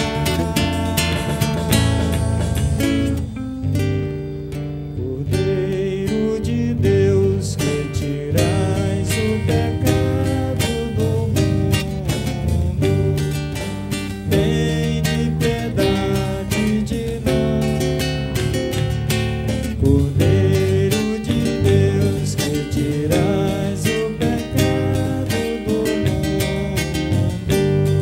Speaker 3: Cordeiro de Deus, que tirais o pecado do mundo, tem de piedade de nós. Cordeiro de Deus, que tirais o pecado do mundo,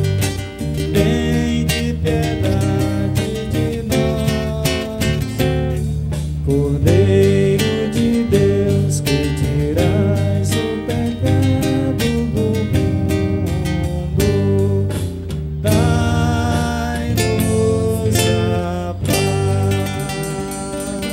Speaker 3: tem de piedade de nós. Cordeiro de Deus, que tirais o pecado do mundo, dai-nos a paz.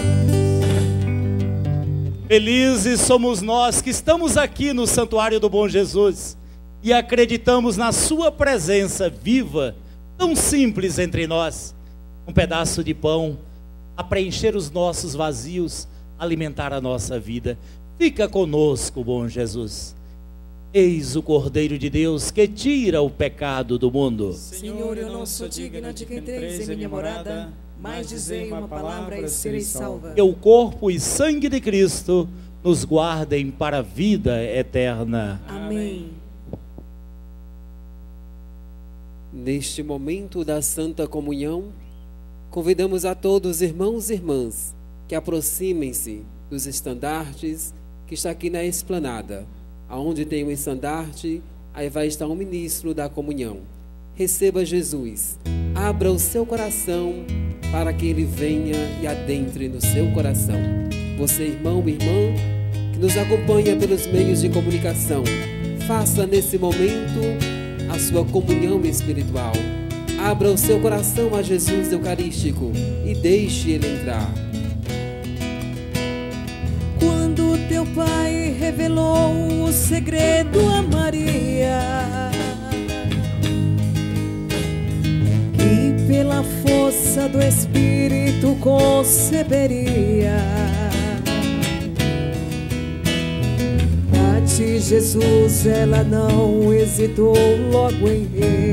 Speaker 5: Felizes somos nós que estamos aqui no Santuário do Bom Jesus e acreditamos na sua presença viva, tão simples entre nós. Um pedaço de pão a preencher os nossos vazios, alimentar a nossa vida. Fica conosco, bom Jesus. Eis o Cordeiro de Deus que tira o pecado do mundo.
Speaker 2: Senhor, eu não sou digna de que entreis em minha morada, mas dizei uma palavra e serei salva.
Speaker 5: Que o corpo e sangue de Cristo nos guardem para a vida eterna.
Speaker 2: Amém.
Speaker 1: Neste momento da Santa Comunhão, convidamos a todos, irmãos e irmãs, que aproximem-se dos estandartes que está aqui na esplanada. Aonde tem um estandarte, aí vai estar um ministro da comunhão. Receba Jesus, abra o seu coração para que ele venha e adentre no seu coração. Você, irmão e irmã, que nos acompanha pelos meios de comunicação, faça nesse momento a sua comunhão espiritual. Abra o seu coração a Jesus Eucarístico e deixe ele entrar.
Speaker 2: Quando teu pai revelou o segredo a Maria, que pela força do Espírito conceberia, a ti, Jesus, ela não hesitou logo em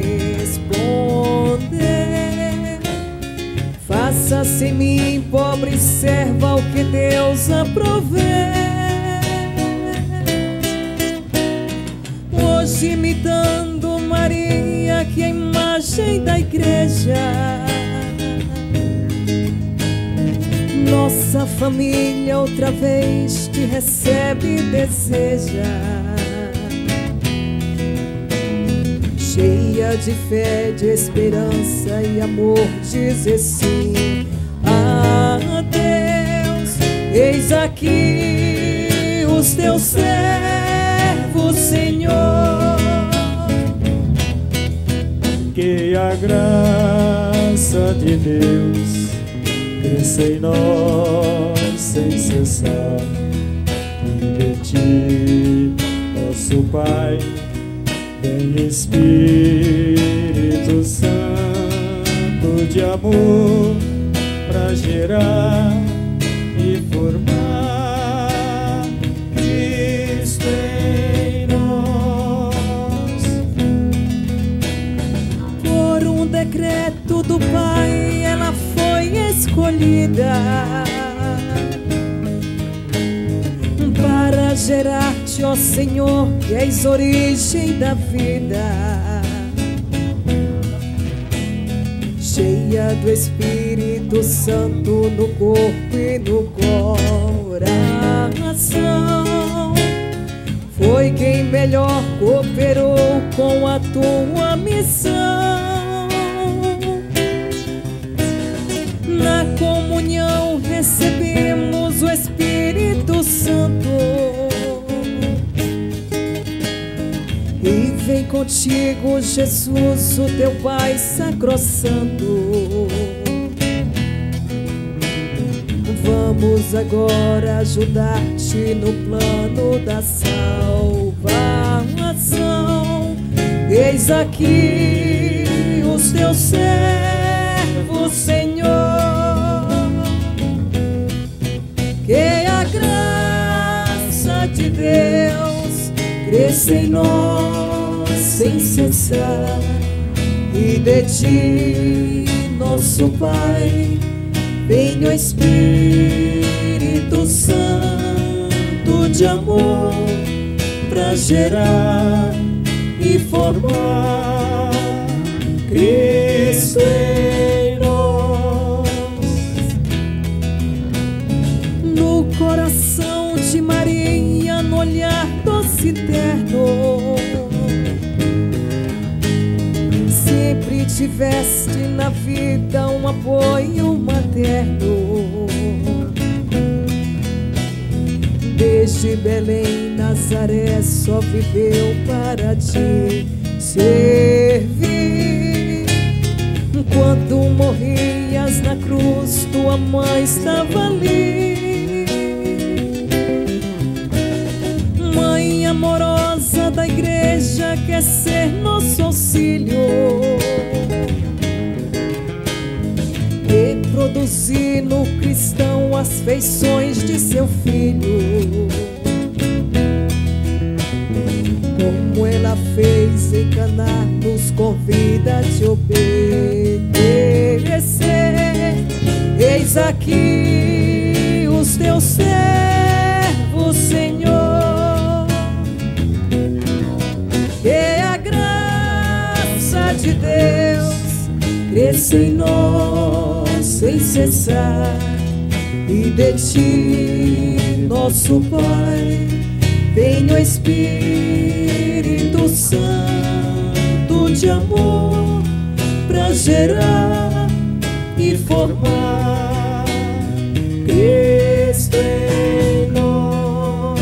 Speaker 2: responder: faça-se em mim, pobre serva, o que Deus aprovê. Hoje, imitando Maria, que é a imagem da igreja, Essa família outra vez te recebe e deseja, cheia de fé, de esperança e amor, dizer sim a Deus. Eis aqui os teus servos, Senhor.
Speaker 3: Que a graça de Deus cresça em nós sem cessar, e de ti, nosso Pai, vem Espírito Santo de amor, para gerar e formar Cristo em nós.
Speaker 2: Por um decreto do Pai, ela foi escolhida para gerar-te, ó Senhor, que és origem da vida, cheia do Espírito Santo no corpo e no coração. Foi quem melhor cooperou com a tua missão. Na comunhão recebemos o Espírito Santo, e vem contigo, Jesus, o teu Pai sacrossanto. Vamos agora ajudar-te no plano da salvação. Eis aqui os teus servos, Senhor. Que a graça de Deus cresça em nós sem cessar, e de ti, nosso Pai, venha o Espírito Santo de amor, para gerar e formar Cristo em nós. No coração de Maria, no olhar doce e terno, sempre tiveste na vida um apoio materno. Desde Belém, Nazaré, só viveu para te servir. Quando morrias na cruz, tua mãe estava ali. Mãe amorosa da igreja, quer ser nosso auxílio, reproduzir no cristão as feições de seu filho. Como ela fez em Caná, nos convida a te obedecer. Eis aqui os teus servos, Senhor. Que a graça de Deus cresça em nós sem cessar, e de ti, nosso Pai, venha o Espírito Santo de amor, para gerar e formar Cristo em nós.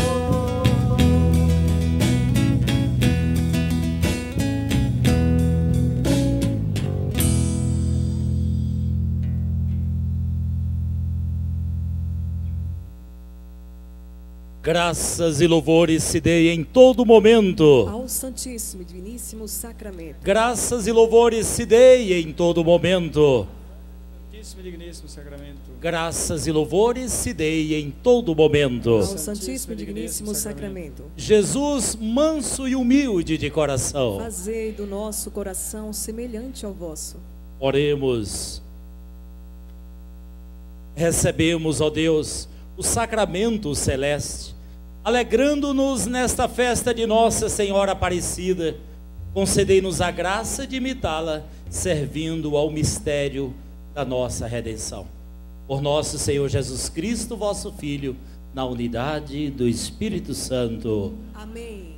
Speaker 5: Graças e louvores se dê em todo momento
Speaker 2: ao Santíssimo e Diviníssimo Sacramento.
Speaker 5: Graças e louvores se dê em todo momento.
Speaker 3: Santíssimo e Digníssimo Sacramento.
Speaker 5: Graças e louvores se dê em todo momento.
Speaker 2: Ao Santíssimo e Digníssimo Sacramento.
Speaker 5: Jesus, manso e humilde de coração,
Speaker 2: fazei do nosso coração semelhante ao vosso.
Speaker 5: Oremos. Recebemos, ó Deus, o sacramento celeste, alegrando-nos nesta festa de Nossa Senhora Aparecida. Concedei-nos a graça de imitá-la, servindo ao mistério da nossa redenção. Por nosso Senhor Jesus Cristo, vosso Filho, na unidade do Espírito Santo.
Speaker 2: Amém.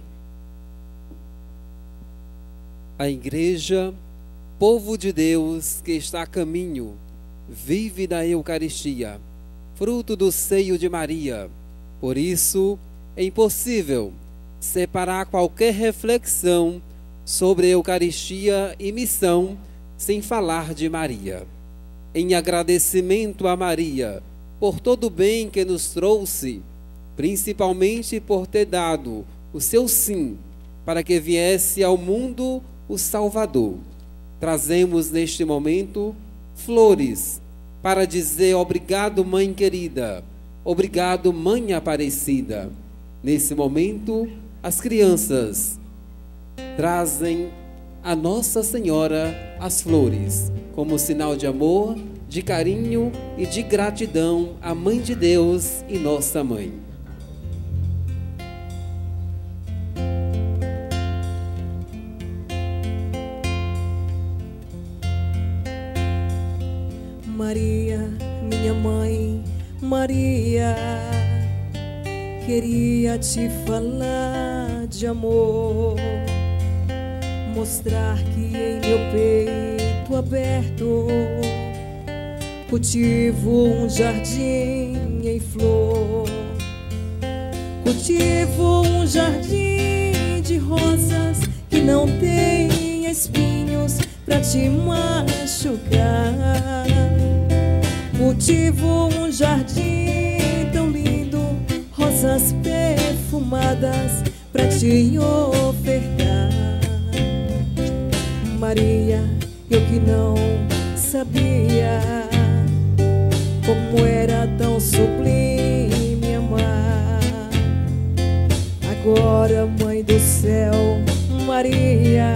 Speaker 1: A Igreja, povo de Deus que está a caminho, vive da Eucaristia, fruto do seio de Maria. Por isso, é impossível separar qualquer reflexão sobre Eucaristia e missão sem falar de Maria. Em agradecimento a Maria por todo o bem que nos trouxe, principalmente por ter dado o seu sim para que viesse ao mundo o Salvador, trazemos neste momento flores para dizer obrigado, Mãe querida, obrigado, Mãe Aparecida. Nesse momento, as crianças trazem a Nossa Senhora as flores, como sinal de amor, de carinho e de gratidão à Mãe de Deus e nossa Mãe.
Speaker 2: Maria, minha mãe, Maria, queria te falar de amor, mostrar que em meu peito aberto cultivo um jardim em flor, cultivo um jardim de rosas que não tem espinhos pra te machucar. Cultivo um jardim tão lindo, rosas perfumadas pra te ofertar. Maria, eu que não sabia como era tão sublime amar. Agora, Mãe do céu, Maria,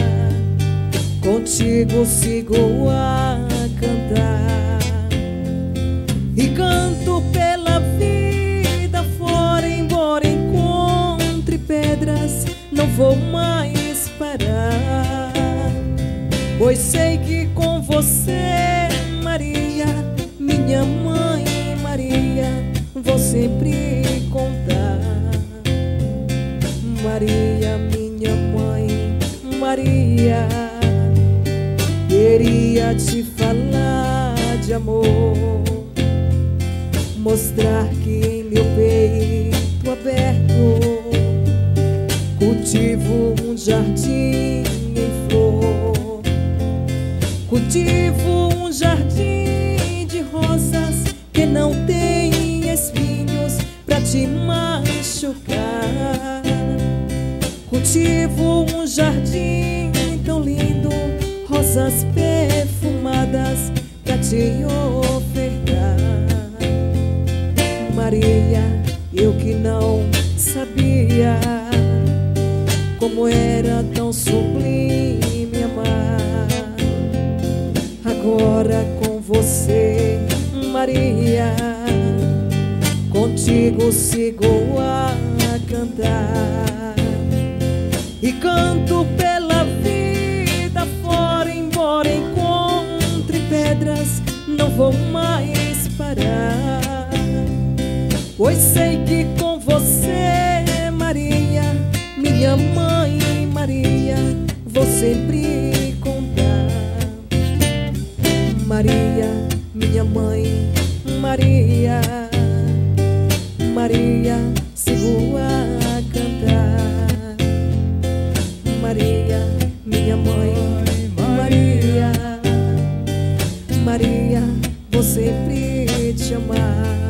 Speaker 2: contigo sigo a cantar. E canto pela vida fora, embora encontre pedras, não vou mais parar. Pois sei que com você, Maria, minha mãe Maria, vou sempre contar. Maria, minha mãe Maria, queria te falar de amor, mostrar que em meu peito aberto cultivo um jardim em flor, cultivo um jardim de rosas que não tem espinhos pra te machucar. Cultivo um jardim tão lindo, rosas perfumadas pra te ofertar. Maria, eu que não sabia como era tão sublime amar. Agora com você, Maria, contigo sigo a cantar. E canto pela vida fora, embora encontre pedras, não vou mais parar. Pois sei que com você, Maria, minha mãe Maria, vou sempre contar. Maria, minha mãe Maria, Maria, sigo a cantar. Maria, minha mãe Maria, Maria, vou sempre te amar.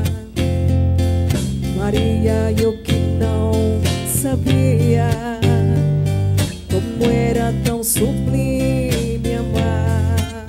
Speaker 2: Maria, eu que não sabia como era tão sublime amar.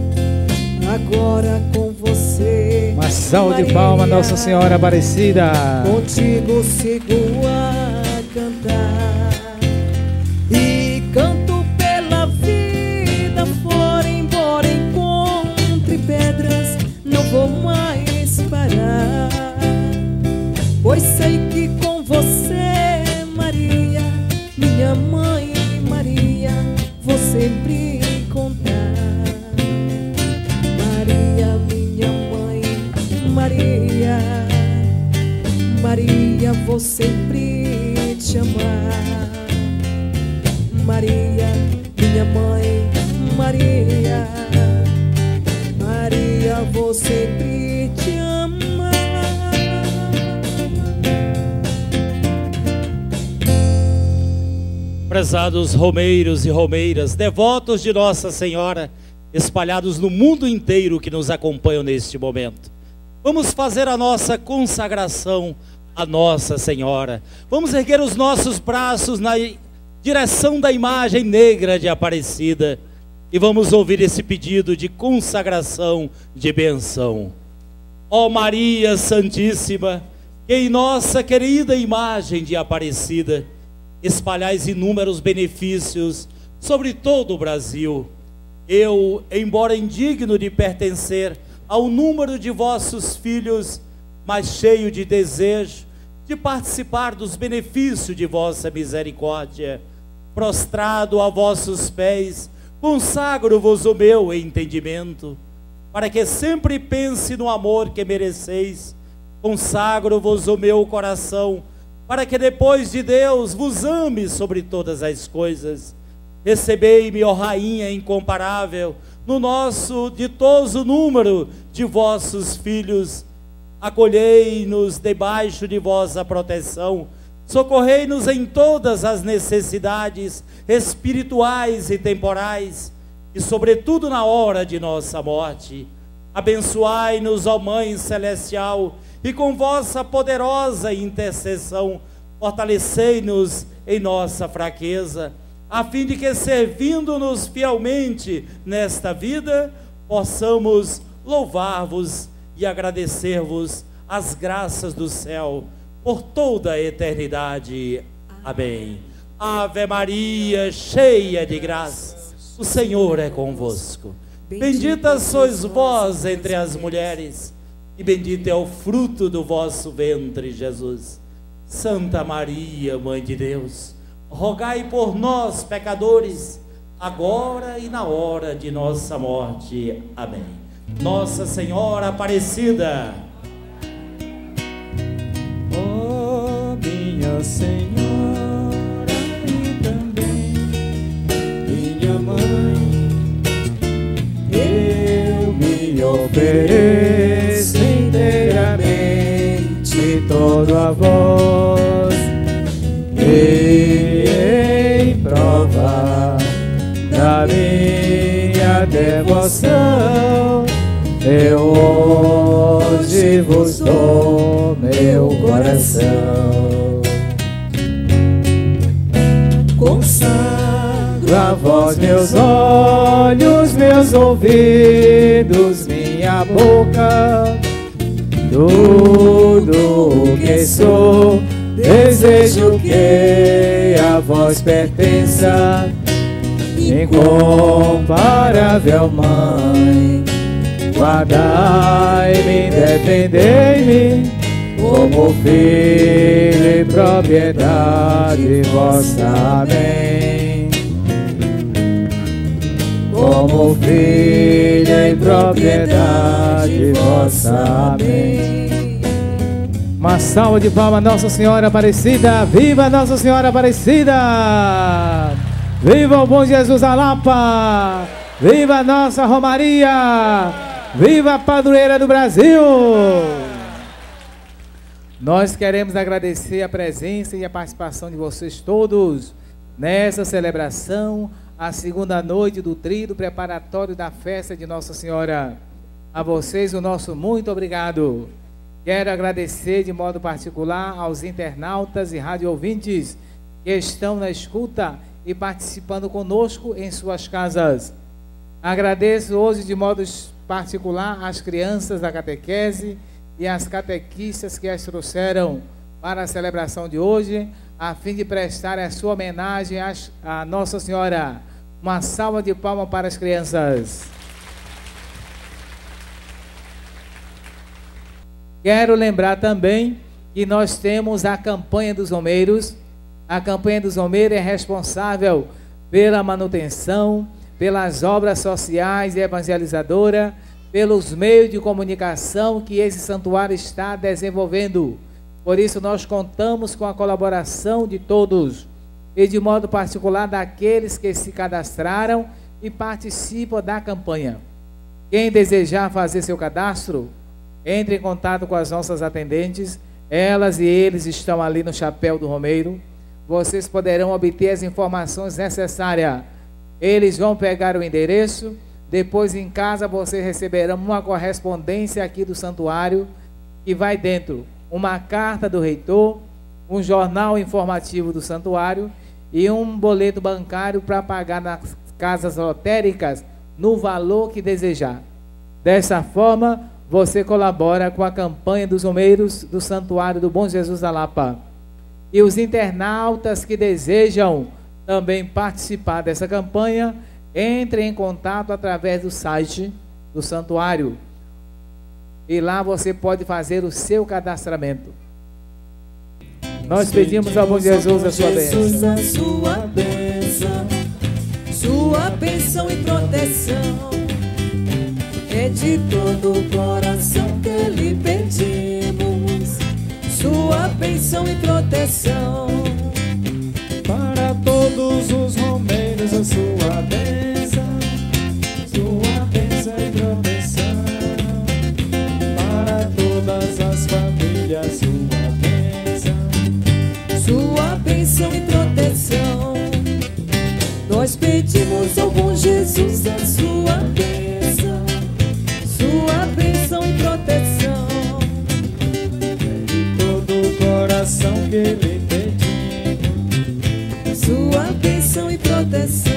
Speaker 2: Agora com você,
Speaker 4: uma salva de palmas, Nossa Senhora Aparecida.
Speaker 2: Contigo sigo a cantar. E canto pela vida fora, embora encontre pedras, não vou mais parar. Pois sei que com você, Maria, minha mãe Maria, vou sempre contar. Maria, minha mãe Maria, vou sempre te amar. Maria, minha mãe, Maria, Maria, vou sempre te amar.
Speaker 5: Prezados romeiros e romeiras, devotos de Nossa Senhora, espalhados no mundo inteiro que nos acompanham neste momento, vamos fazer a nossa consagração a Nossa Senhora. Vamos erguer os nossos braços na direção da imagem negra de Aparecida e vamos ouvir esse pedido de consagração, de benção. Ó Maria Santíssima, que em nossa querida imagem de Aparecida espalhais inúmeros benefícios sobre todo o Brasil. Eu, embora indigno de pertencer ao número de vossos filhos, mas cheio de desejo de participar dos benefícios de vossa misericórdia, prostrado a vossos pés, consagro-vos o meu entendimento, para que sempre pense no amor que mereceis. Consagro-vos o meu coração, para que depois de Deus vos ame sobre todas as coisas. Recebei-me, ó Rainha incomparável, no nosso ditoso número de vossos filhos. Acolhei-nos debaixo de vossa proteção. Socorrei-nos em todas as necessidades espirituais e temporais, e sobretudo na hora de nossa morte. Abençoai-nos, ó Mãe Celestial, e com vossa poderosa intercessão, fortalecei-nos em nossa fraqueza, a fim de que, servindo-nos fielmente nesta vida, possamos louvar-vos e agradecer-vos as graças do céu por toda a eternidade. Amém. Ave Maria, cheia de graça, o Senhor é convosco. Bendita sois vós entre as mulheres, e bendito é o fruto do vosso ventre, Jesus. Santa Maria, Mãe de Deus, rogai por nós, pecadores, agora e na hora de nossa morte. Amém. Nossa Senhora Aparecida.
Speaker 3: Oh, minha Senhora e também minha mãe, eu me ofereço inteiramente todo a vós, e em prova da minha devoção, eu hoje vos dou meu coração. Consagro a vós meus olhos, meus ouvidos, minha boca, tudo o que sou. Desejo que a vós pertença, incomparável Mãe. Guardai-me, defendei-me, como filho e propriedade vossa. Amém. Como filho e propriedade vossa. Amém. Uma salva de palmas, Nossa Senhora Aparecida. Viva Nossa Senhora Aparecida! Viva o bom Jesus da Lapa! Viva a nossa Romaria! Viva a padroeira do Brasil! Nós queremos agradecer a presença e a participação de vocês todos nessa celebração, a segunda noite do tríduo preparatório da festa de Nossa Senhora. A vocês o nosso muito obrigado. Quero agradecer de modo particular aos internautas e rádio ouvintes que estão na escuta e participando conosco em suas casas. Agradeço hoje de modo particular às crianças da catequese e às catequistas que as trouxeram para a celebração de hoje, a fim de prestar a sua homenagem à Nossa Senhora. Uma salva de palmas para as crianças. Quero lembrar também que nós temos a campanha dos Romeiros. A campanha dos Romeiros é responsável pela manutenção, pelas obras sociais e evangelizadora, pelos meios de comunicação que esse santuário está desenvolvendo.
Speaker 4: Por isso nós contamos com a colaboração de todos, e de modo particular daqueles que se cadastraram e participam da campanha. Quem desejar fazer seu cadastro, entre em contato com as nossas atendentes, elas e eles estão ali no Chapéu do Romeiro. Vocês poderão obter as informações necessárias. Eles vão pegar o endereço, depois em casa vocês receberão uma correspondência aqui do santuário, que vai dentro uma carta do reitor, um jornal informativo do santuário e um boleto bancário para pagar nas casas lotéricas no valor que desejar. Dessa forma, você colabora com a campanha dos Romeiros do Santuário do Bom Jesus da Lapa. E os internautas que desejam também participar dessa campanha, entrem em contato através do site do santuário. E lá você pode fazer o seu cadastramento. Nós pedimos ao bom Jesus a sua bênção.
Speaker 2: A sua bênção, sua bênção e proteção. É de todo o coração que lhe pedimos. Sua bênção e proteção.
Speaker 3: Para todos os romeiros a sua bênção e proteção. Para todas as famílias
Speaker 2: sua bênção e proteção. Nós pedimos ao bom Jesus a sua bênção e proteção.
Speaker 3: de todo o coração que lhe pedimos.
Speaker 2: Sua bênção e proteção.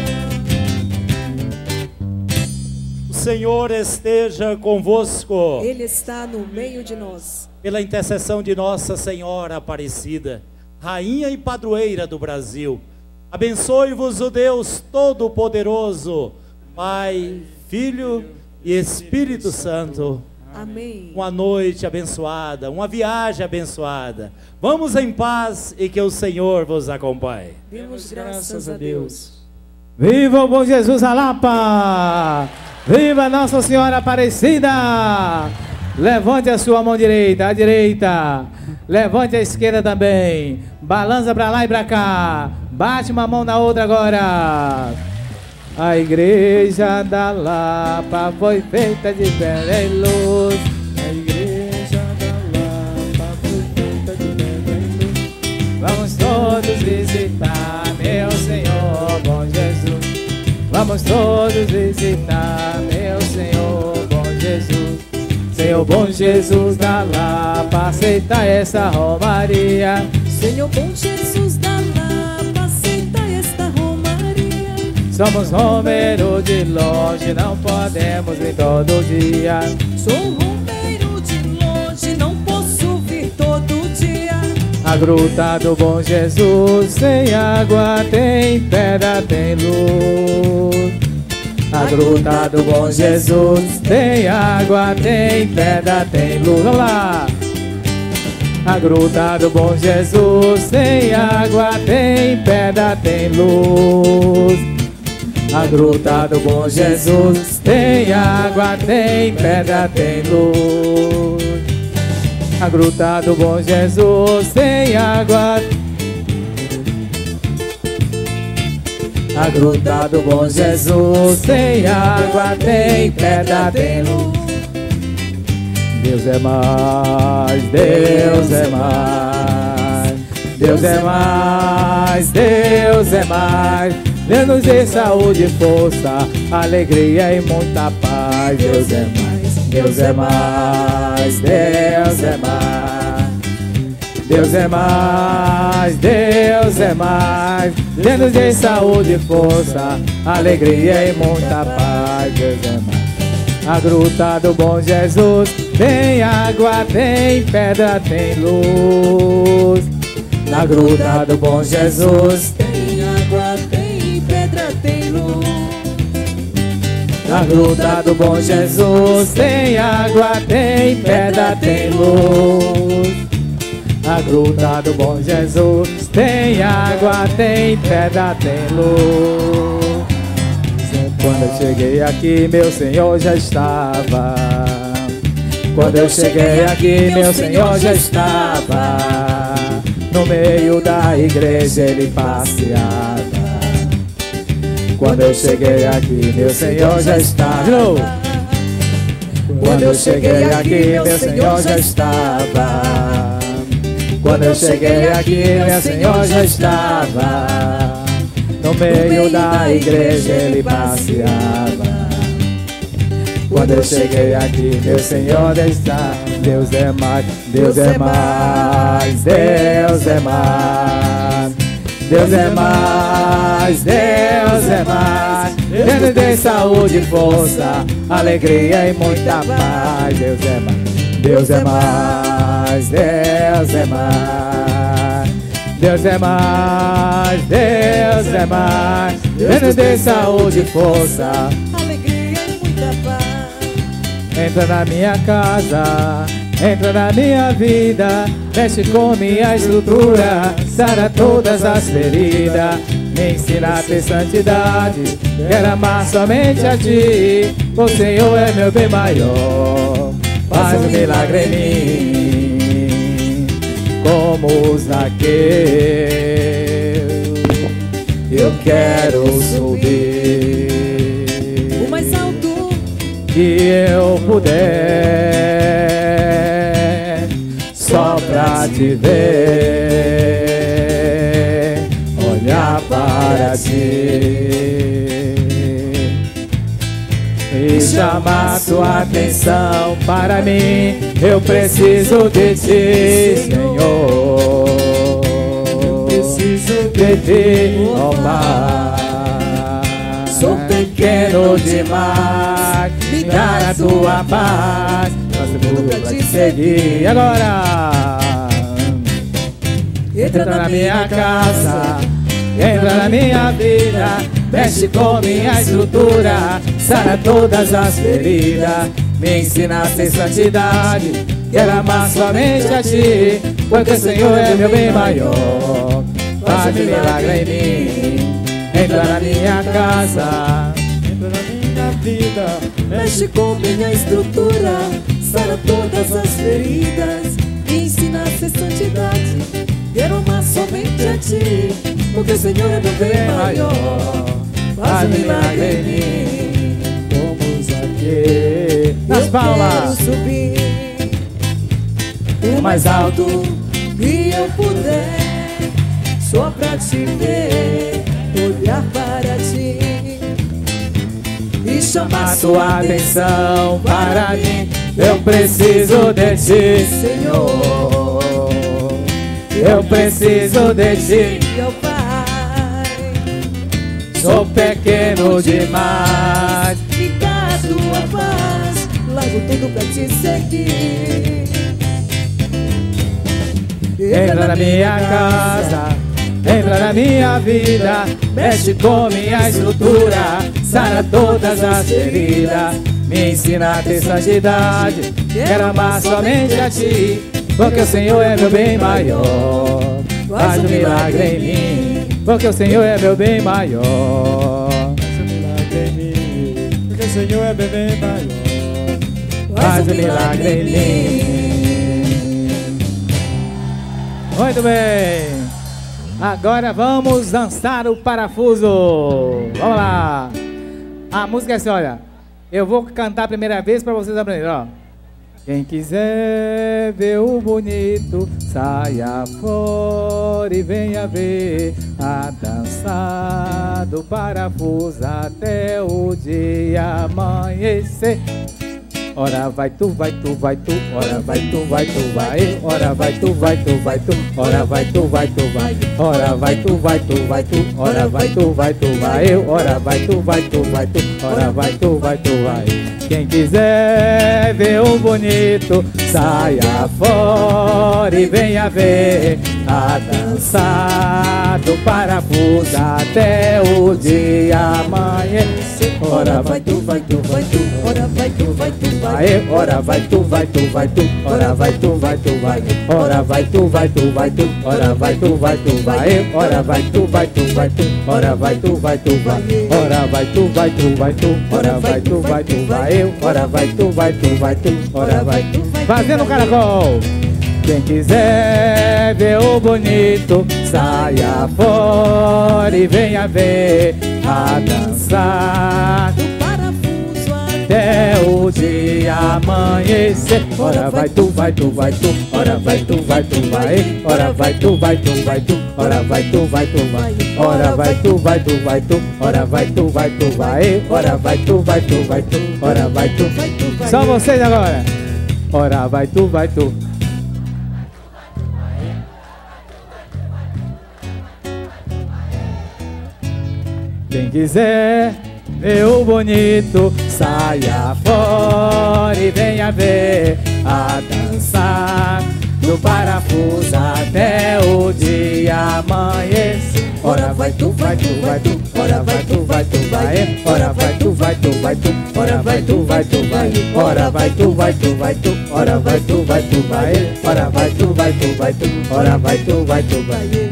Speaker 5: O Senhor esteja convosco.
Speaker 2: Ele está no meio de nós.
Speaker 5: Pela intercessão de Nossa Senhora Aparecida, Rainha e Padroeira do Brasil, abençoe-vos o Deus Todo-Poderoso, Pai, Filho e Espírito Santo.
Speaker 2: Amém.
Speaker 5: Uma noite abençoada, uma viagem abençoada. Vamos em paz e que o Senhor vos acompanhe.
Speaker 2: Demos graças a Deus.
Speaker 4: Viva o bom Jesus da Lapa! Viva Nossa Senhora Aparecida! Levante a sua mão direita, a direita. Levante a esquerda também. Balança para lá e para cá. Bate uma mão na outra agora. A igreja da Lapa foi feita de pedra e luz.
Speaker 3: A igreja da Lapa foi feita de pedra e luz.
Speaker 4: Vamos todos visitar, meu Senhor, bom Jesus. Vamos todos visitar, meu Senhor, bom Jesus. Senhor bom Jesus da Lapa, aceita essa romaria.
Speaker 2: Senhor bom Jesus da Lapa, aceita esta romaria.
Speaker 4: Somos romeiro de longe, não podemos vir todo dia.
Speaker 2: Sou romeiro de longe, não posso vir todo dia.
Speaker 4: A gruta do bom Jesus tem água, tem pedra, tem luz. A gruta do bom Jesus tem água, tem pedra, tem luz. Vamos lá! A gruta do bom Jesus tem água, tem pedra, tem luz. A gruta do bom Jesus tem água, tem pedra, tem luz. A gruta do bom Jesus tem água. A gruta do bom Jesus tem água, tem pedra, tem luz. Deus é mais, Deus é mais, Deus é mais, Deus é mais. Deus nos dê saúde e força, alegria e muita paz. Deus é mais, Deus é mais, Deus é mais. Deus é mais, Deus é mais. Deus nos dê saúde e força, alegria e muita paz. Deus é mais. A gruta do bom Jesus tem água, tem pedra, tem luz. Na gruta do bom Jesus
Speaker 2: tem água, tem pedra, tem luz.
Speaker 4: Na gruta do bom Jesus tem água, tem pedra, tem luz. Na gruta do bom Jesus tem água, tem pedra, tem luz. Quando eu cheguei aqui, meu Senhor já estava.
Speaker 3: Quando eu cheguei aqui, meu Senhor já estava. No meio da igreja ele passeava. Quando eu cheguei aqui, meu Senhor já estava. Quando eu cheguei aqui, meu Senhor já estava. Quando eu cheguei aqui, meu Senhor já estava. No meio da igreja ele passeava. Quando eu cheguei aqui, meu Senhor está. Deus é mais, Deus é mais, Deus é mais. Deus é mais, Deus é mais. Ele tem saúde, força, alegria e muita paz. Deus é mais, Deus é mais, Deus é mais. Deus é mais, Deus é mais. Ele tem saúde, força,
Speaker 2: Alegria e muita paz.
Speaker 3: entra na minha casa, entra na minha vida, mexe com minha estrutura, sara todas as feridas, me ensina a ter santidade, quero amar somente a ti, o Senhor é meu bem maior, faz um milagre em mim, como Zaqueu, eu quero subir
Speaker 2: O mais alto
Speaker 3: que eu puder, só pra te ver, olhar para ti e chamar tua atenção para mim. Eu preciso de ti, Senhor. Eu preciso de ti, ó Pai. Sou pequeno demais, me dá a tua paz, faço tudo pra te seguir. Agora entra na minha casa, entra na minha vida, mexe com minha estrutura, sara todas as feridas, me ensina a ter santidade, quero amar somente a ti, porque o Senhor é meu bem maior, faz milagre em mim. Entra na minha casa, entra na minha vida,
Speaker 2: mexe com minha estrutura, sara todas as feridas, me ensina a ser santidade, quero amar somente a ti, porque o Senhor é meu bem maior, faz milagre em mim,
Speaker 3: como Zaqueu. Nas palmas,
Speaker 2: quero subir o mais alto que eu puder, só pra te ver, olhar para ti e chamar
Speaker 3: tua atenção para mim. Eu preciso de ti, Senhor. Eu preciso de ti,
Speaker 2: meu Pai.
Speaker 3: sou pequeno demais.
Speaker 2: Me dá a tua paz, largo tudo pra te seguir.
Speaker 3: Entra na minha casa, entra na minha vida, mexe com minha estrutura, sara todas as feridas, me ensina a ter santidade, quero amar somente a ti, porque o Senhor é meu bem maior, faz um milagre em mim, porque o Senhor é meu bem maior, faz um milagre em mim, porque o Senhor é meu bem maior, faz um milagre em mim. Muito bem. Agora vamos dançar o parafuso. Vamos lá. A música é assim, olha. Eu vou cantar a primeira vez para vocês aprenderem, ó. Quem quiser ver o bonito, saia fora e venha ver a dança do parafuso até o dia amanhecer. Ora vai tu, vai tu, vai tu, ora vai tu, vai tu, vai, ora vai tu, vai tu, vai tu, ora vai tu, vai tu, vai, ora vai tu, vai tu, vai tu, ora vai tu, vai tu, vai, ora vai tu, vai tu, vai tu, ora vai tu, vai tu, vai. Quem quiser ver o bonito,
Speaker 4: saia fora e venha ver a dança do parafuso até o dia amanhecer. Ora vai tu, vai tu, vai tu, ora vai tu, vai tu, vai. Ora vai tu, vai tu, vai tu, ora vai tu, vai tu, vai. Ora vai tu, vai tu, vai tu, ora vai tu, vai tu, vai. Ora vai tu, vai tu, vai tu, ora vai tu, vai tu, vai. Ora vai tu, vai tu, vai tu, ora vai tu, vai tu, vai. Ora vai tu, vai tu, vai tu, ora vai tu. Fazendo caracol. Quem quiser ver o bonito, saia fora e venha ver a dançar
Speaker 2: Do parafuso
Speaker 4: até o dia amanhecer. Ora vai tu, vai tu, vai tu, ora vai tu, vai tu, vai. Ora vai tu, vai tu, vai tu, ora vai tu, vai tu, vai. Ora vai tu, vai tu, vai tu, ora vai tu, vai tu, vai. Ora vai tu, vai tu, vai tu, ora vai tu, vai tu, vai. Só vocês agora. Ora vai tu, vai tu. Quem quiser ver o bonito, saia fora e venha ver a dançar do parafuso até o dia amanhecer. Ora vai tu, vai tu, vai tu, ora vai tu, vai tu, vai. Ora vai tu, vai tu, vai tu, ora vai tu, vai tu, vai. Ora vai tu, vai tu, vai tu, ora vai tu, vai tu, vai. Ora vai tu, vai tu, vai tu, ora vai tu, vai tu, vai.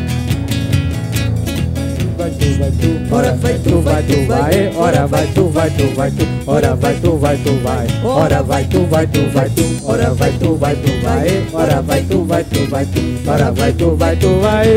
Speaker 4: Ora vai tu, vai tu, vai. Ora vai tu, vai tu, vai tu. Ora vai tu, vai tu, vai. Ora vai tu, vai tu, vai tu. Ora vai tu, vai tu, vai. Ora vai tu, vai tu, vai tu. Ora vai tu, vai tu, vai.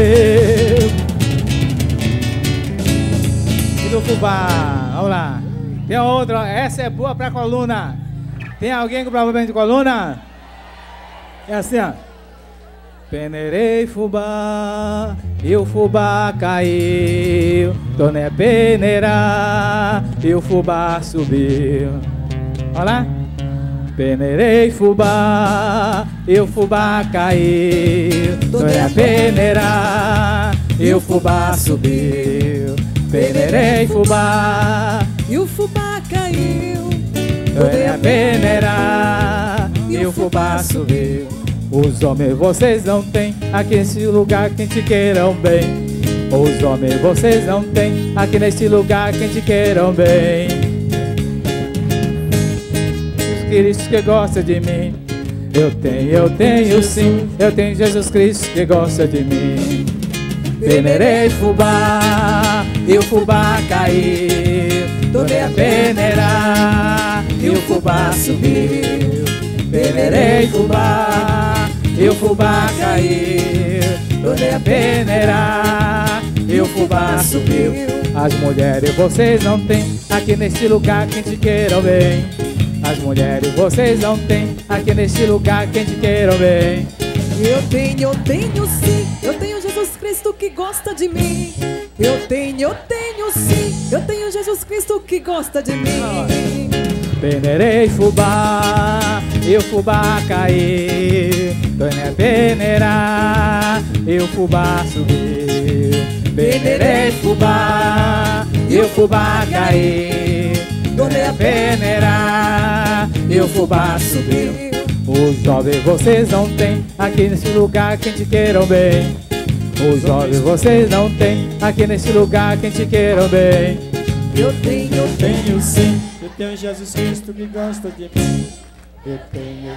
Speaker 4: E do fubá, vamos lá. Tem outra, essa é boa pra coluna. Tem alguém com problema de coluna? É assim, ó. Peneirei fubá, e o fubá caiu. Tornei a peneirar, e o fubá subiu. Olha lá. Peneirei fubá, e o fubá caiu. Tornei a peneirar, e o fubá subiu. Peneirei fubá,
Speaker 2: e o fubá caiu.
Speaker 4: tornei a peneirar, e o fubá subiu. Os homens vocês não têm aqui nesse lugar quem te queiram bem. Os homens vocês não têm aqui nesse lugar quem te queiram bem. Jesus Cristo que gosta de mim, eu tenho sim. Eu tenho Jesus Cristo que gosta de mim. Peneirei fubá, e o fubá caiu. Tornei a peneirar, e o fubá subiu. Peneirei fubá, e o fubá caiu. Tornei a peneirar, e o fubá subiu. As mulheres vocês não têm aqui neste lugar quem te queiram bem. As mulheres vocês não têm aqui neste lugar quem te queiram bem.
Speaker 2: Eu tenho sim. Eu tenho Jesus Cristo que gosta de mim. Eu tenho sim. Eu tenho Jesus Cristo que gosta de mim.
Speaker 4: Peneirei fubá, e o fubá caiu. Tornei a peneirar, e o fubá subiu. Peneirei fubá, e o fubá caiu. Tornei a peneirar, e o fubá subiu. Os jovens vocês não têm aqui nesse lugar quem te queiram bem. Os jovens vocês não têm aqui nesse lugar quem te queiram bem.
Speaker 2: Eu tenho
Speaker 3: sim. Eu tenho Jesus Cristo que gosta de mim. Eu tenho.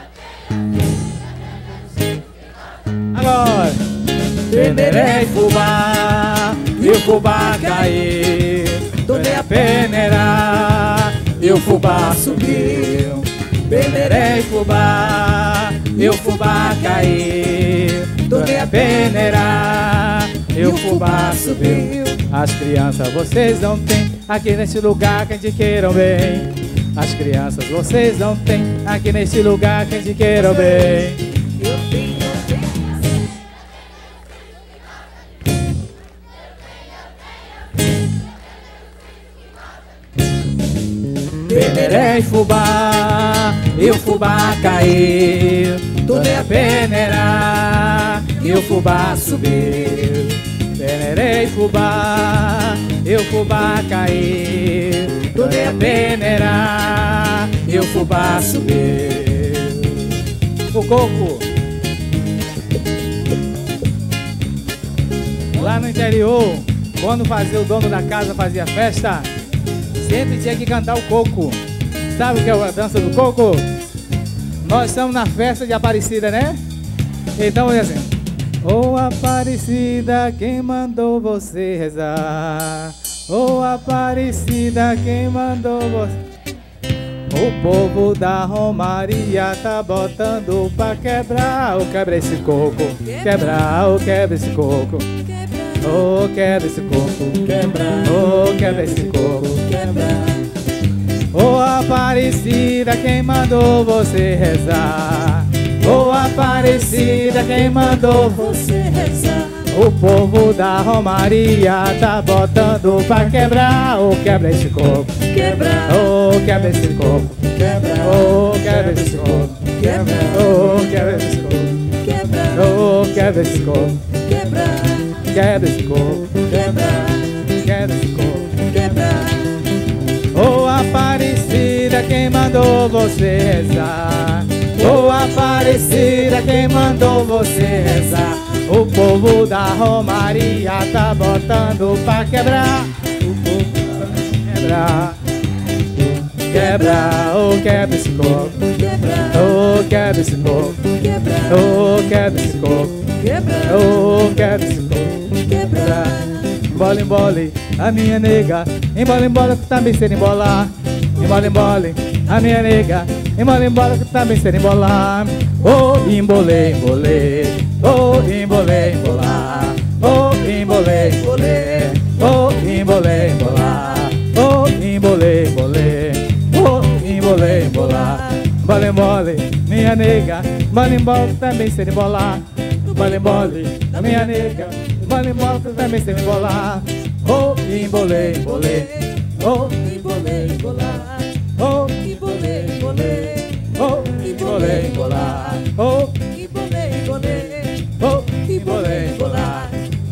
Speaker 4: Agora. Peneirei fubá, e o fubá caiu. Tornei a peneirar, e o fubá subiu. Peneirei fubá, e o fubá caiu. Tornei a peneirar, e o fubá subiu. As crianças vocês não têm aqui nesse lugar quem te queiram bem. As crianças vocês não têm aqui nesse lugar quem te queiram bem.
Speaker 2: Eu tenho.
Speaker 4: Peneirei fubá, e o fubá caiu. Tornei a peneirar, e o fubá subiu. Peneirei fubá, e o fubá caiu. Tornei a peneirar, e o fubá subiu. coco. Lá no interior, quando fazia o dono da casa fazia festa, sempre tinha que cantar o coco. Sabe o que é a dança do coco? Nós estamos na festa de Aparecida, né? Então é assim: ô Aparecida, quem mandou você rezar? Ô Aparecida, quem mandou você? O povo da Romaria tá botando pra quebrar. Ô quebra esse coco, quebra, ô quebra esse coco. Ô quebra esse coco, quebra, ô quebra esse coco, quebra. Ô Aparecida, quem mandou você rezar? Ô Aparecida, quem mandou você rezar? O povo da Romaria tá botando pra quebrar. Ô quebra esse coco, quebra, ô quebra esse coco, quebra, ô quebra esse coco, quebra, ô quebra esse coco, quebra, ô quebra esse coco, quebra, quebra esse coco, quebra, quebra esse coco, quebra. Ô Aparecida, quem mandou você rezar? Ô Aparecida, quem mandou você rezar? O povo da Romaria tá botando pra quebrar. O povo pra quebrar. Quebra, oh quebra esse coco. Oh quebra esse coco. Oh quebra esse coco. Oh quebra esse coco. Quebra. Embole, embole, a minha nega. Embole, embole, que também sei embolar. Embole, embole, a minha nega. Embole, embole, que também sei embolar. Oh embole, embole. Oh embole, embolar. Oh embole, embole. Oh embole, embolar. Oh embole, embole. Oh embole, embolar. Embole, embole, minha nega. Embole, embole, que também sei embolar. Embole, embole, a minha nega. Embole, embole, que também sei embolar. Oh embole, embole. Oh embole, embolar. Oh embole, embole. Oh embole, embolar. Oh embole, embole. Oh embole, embolar.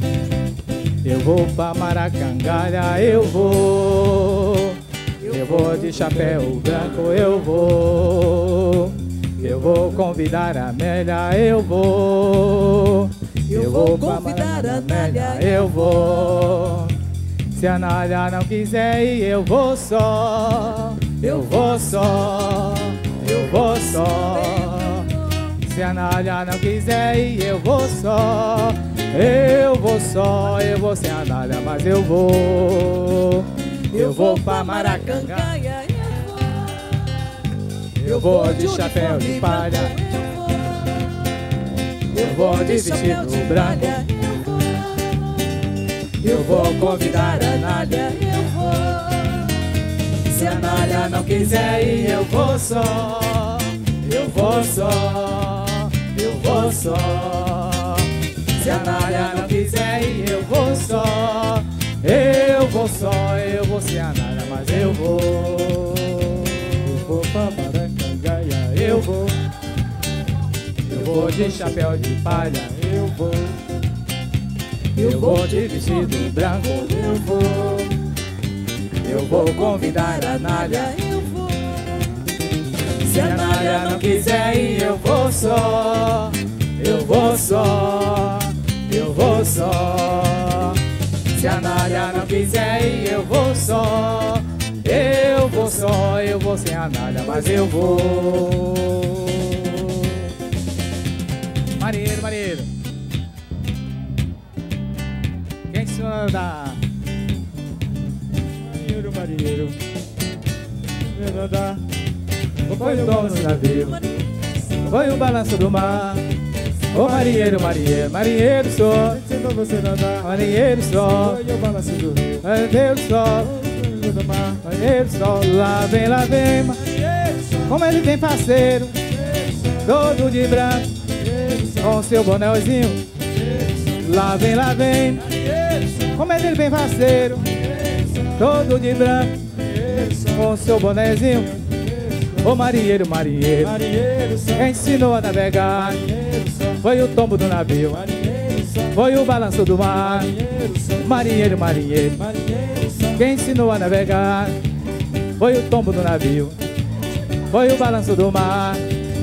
Speaker 4: Eu vou pra Maracangalha, eu vou. Eu vou de chapéu branco, eu vou. Eu vou convidar a Amélia, eu vou. Eu vou convidar a Amélia, eu vou. Se a Nália não quiser ir, eu vou só. Eu vou só. Eu vou só. Se a Nália não quiser ir, eu vou só. Eu vou só. Eu vou sem a Nália, mas eu vou. Eu vou pra Maracangalha. Eu vou de chapéu de palha. Eu vou de vestido branco. Eu vou convidar a Nália. Eu vou. Se a Nália não quiser ir, eu vou só. Eu vou só. Eu vou só. Se a Nália não quiser ir, eu vou só. Eu vou só. Eu vou sem a Nália, mas eu vou. Eu vou pra Maracangalha. Eu vou. Eu vou de chapéu de palha. Eu vou. Eu vou de vestido branco. Eu vou. Eu vou convidar a Nália. Eu vou. Se a Nália não quiser ir, eu vou só. Eu vou só. Eu vou só. Se a Nália não quiser ir, eu vou só. Eu vou só. Eu vou sem a Nália, mas eu vou. Marinheiro, marinheiro. Quem se chama da... Marinheiro, marinheiro. Foi o dono do navio. Foi o balanço do mar. Ô marinheiro, marinheiro, marinheiro só. Ensinou você a nadar. Marinheiro só. Foi o balanço do rio. Marinheiro só. Marinheiro só. Lá vem, como ele vem parceiro. Todo de branco. Com seu bonézinho. Lá vem, como ele vem parceiro. Todo de branco. Com seu bonézinho. Ô marinheiro, marinheiro, quem ensinou a navegar foi o tombo do navio, foi o balanço do mar. Marinheiro, marinheiro, quem ensinou a navegar foi o tombo do navio, foi o balanço do mar.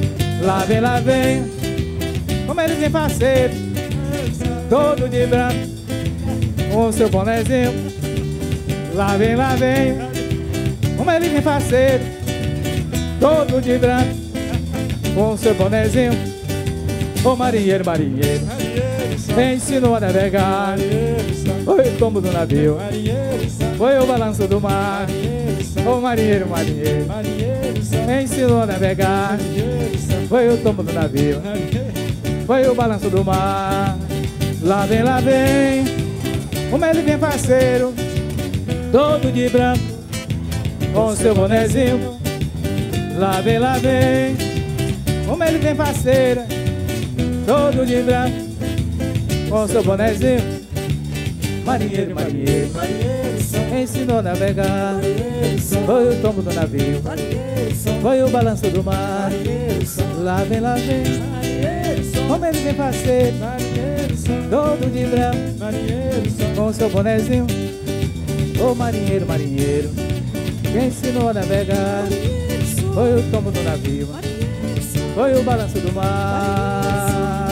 Speaker 4: Lá vem, como ele vem parceiro, todo de branco, com seu bonezinho. Lá vem, como ele vem parceiro, todo de branco, com seu bonezinho. Ô marinheiro, marinheiro, me ensinou a navegar, foi o tombo do navio, foi o balanço do mar. Ô marinheiro, marinheiro, me ensinou a navegar, foi o tombo do navio, foi o balanço do mar. Lá vem, como ele vem parceiro, todo de branco, com seu bonezinho. Lá vem, como ele vem parceiro, todo de branco, com seu bonezinho. Marinheiro, marinheiro, ensinou a navegar, foi o tombo do navio, foi o balanço do mar. Lá vem, como ele vem parceiro, todo de branco, com seu bonezinho. Ô marinheiro, marinheiro, quem ensinou a navegar, foi o tombo do navio, foi o balanço do mar.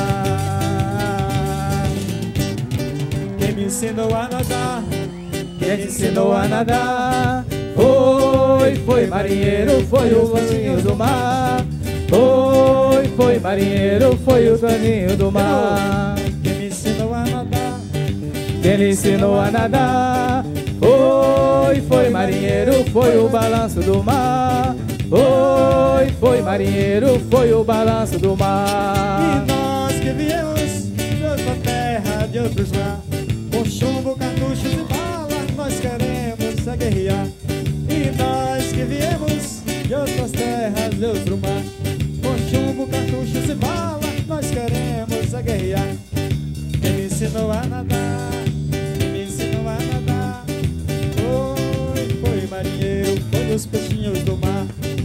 Speaker 3: Quem me ensinou a nadar,
Speaker 4: Quem te ensinou a nadar, foi marinheiro, foi o anjinho do mar. Foi marinheiro, foi o anjinho do mar.
Speaker 3: quem me ensinou a nadar,
Speaker 4: Quem lhe ensinou a nadar, foi marinheiro, foi o balanço do mar. Foi marinheiro, foi o balanço do
Speaker 3: e
Speaker 4: mar.
Speaker 3: nós que viemos de outra terra, de outros mar, com chumbo, cartuchos e balas, nós queremos é guerrear. E nós que viemos de outras terras, de outro mar, com chumbo, cartuchos e balas, nós queremos é guerrear. Quem me ensinou a nadar, quem me ensinou a nadar, foi marinheiro, foi os peixinhos do mar.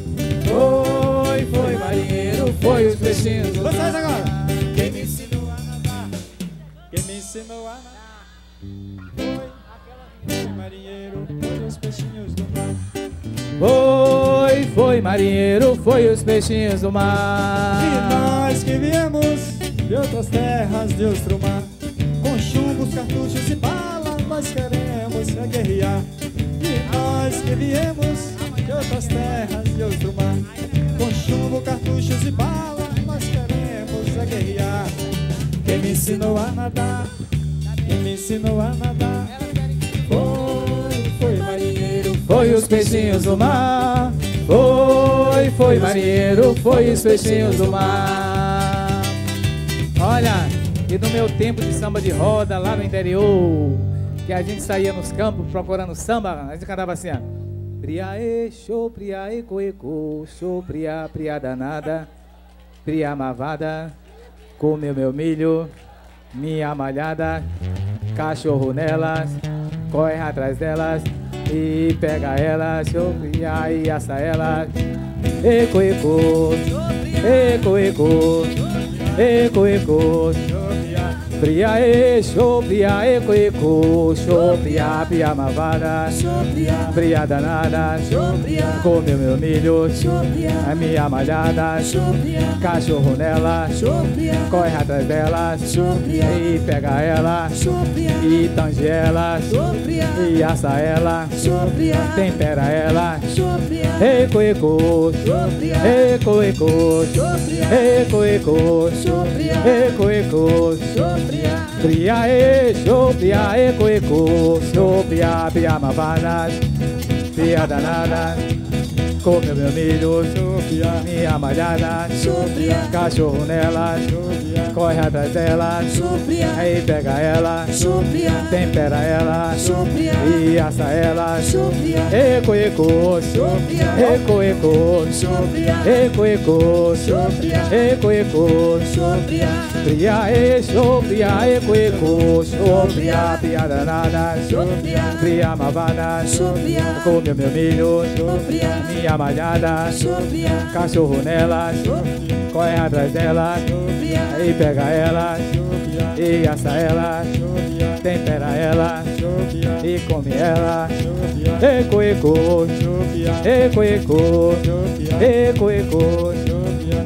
Speaker 4: Foi marinheiro, foi os peixinhos do
Speaker 3: Vocês
Speaker 4: mar.
Speaker 3: agora! Quem me ensinou a nadar? Quem me ensinou a nadar? Foi marinheiro, foi os peixinhos do mar.
Speaker 4: Foi marinheiro, foi os peixinhos do
Speaker 3: E
Speaker 4: mar.
Speaker 3: nós que viemos de outras terras, de outro mar, com chumbos, cartuchos e balas, nós queremos é guerrear. E nós que viemos de outras terras, de outro mar, com chumbo, cartuchos e balas, nós queremos é guerrear. Quem me ensinou a nadar? Quem me ensinou a nadar? Foi marinheiro,
Speaker 4: Foi os peixinhos do mar. Foi marinheiro, foi os peixinhos do mar. Olha, e no meu tempo de samba de roda lá no interior, que a gente saía nos campos procurando samba, a gente cantava assim, ó. Priaê, show, priaê, coeco, show, priá, priá danada, priá mavada, comeu meu milho, minha malhada, cachorro nelas, corre atrás delas e pega elas, show, priá e assa elas. Eco, eco, eco, eco, eco, eco, priaê, show, priaê, coeco, show, priá, priá mavada, priá danada, comeu meu milho, a minha malhada, cachorro nela, corre atrás delas e pega ela, e tange ela, e assa ela, tempera ela. Eco, eco, eco, eco, eco, eco, eco, eco, priaê, show, priaê, coeco, show, priá, priá mavadas, priá danada, comeu meu milho, minha malhada, cachorro nela, corre atrás dela, aí pega ela, tempera ela, e assa ela. Eco, eco, eco, eco, eco, eco, eco, eco, priaê, show, priaê, coeco, show, priá, priá danada, priá mavada, comeu meu milho, minha malhada, cachorro nela, corre atrás dela, aí pega ela, e assa ela, tempera ela, e come ela. Eco, eco, eco, eco, eco, eco,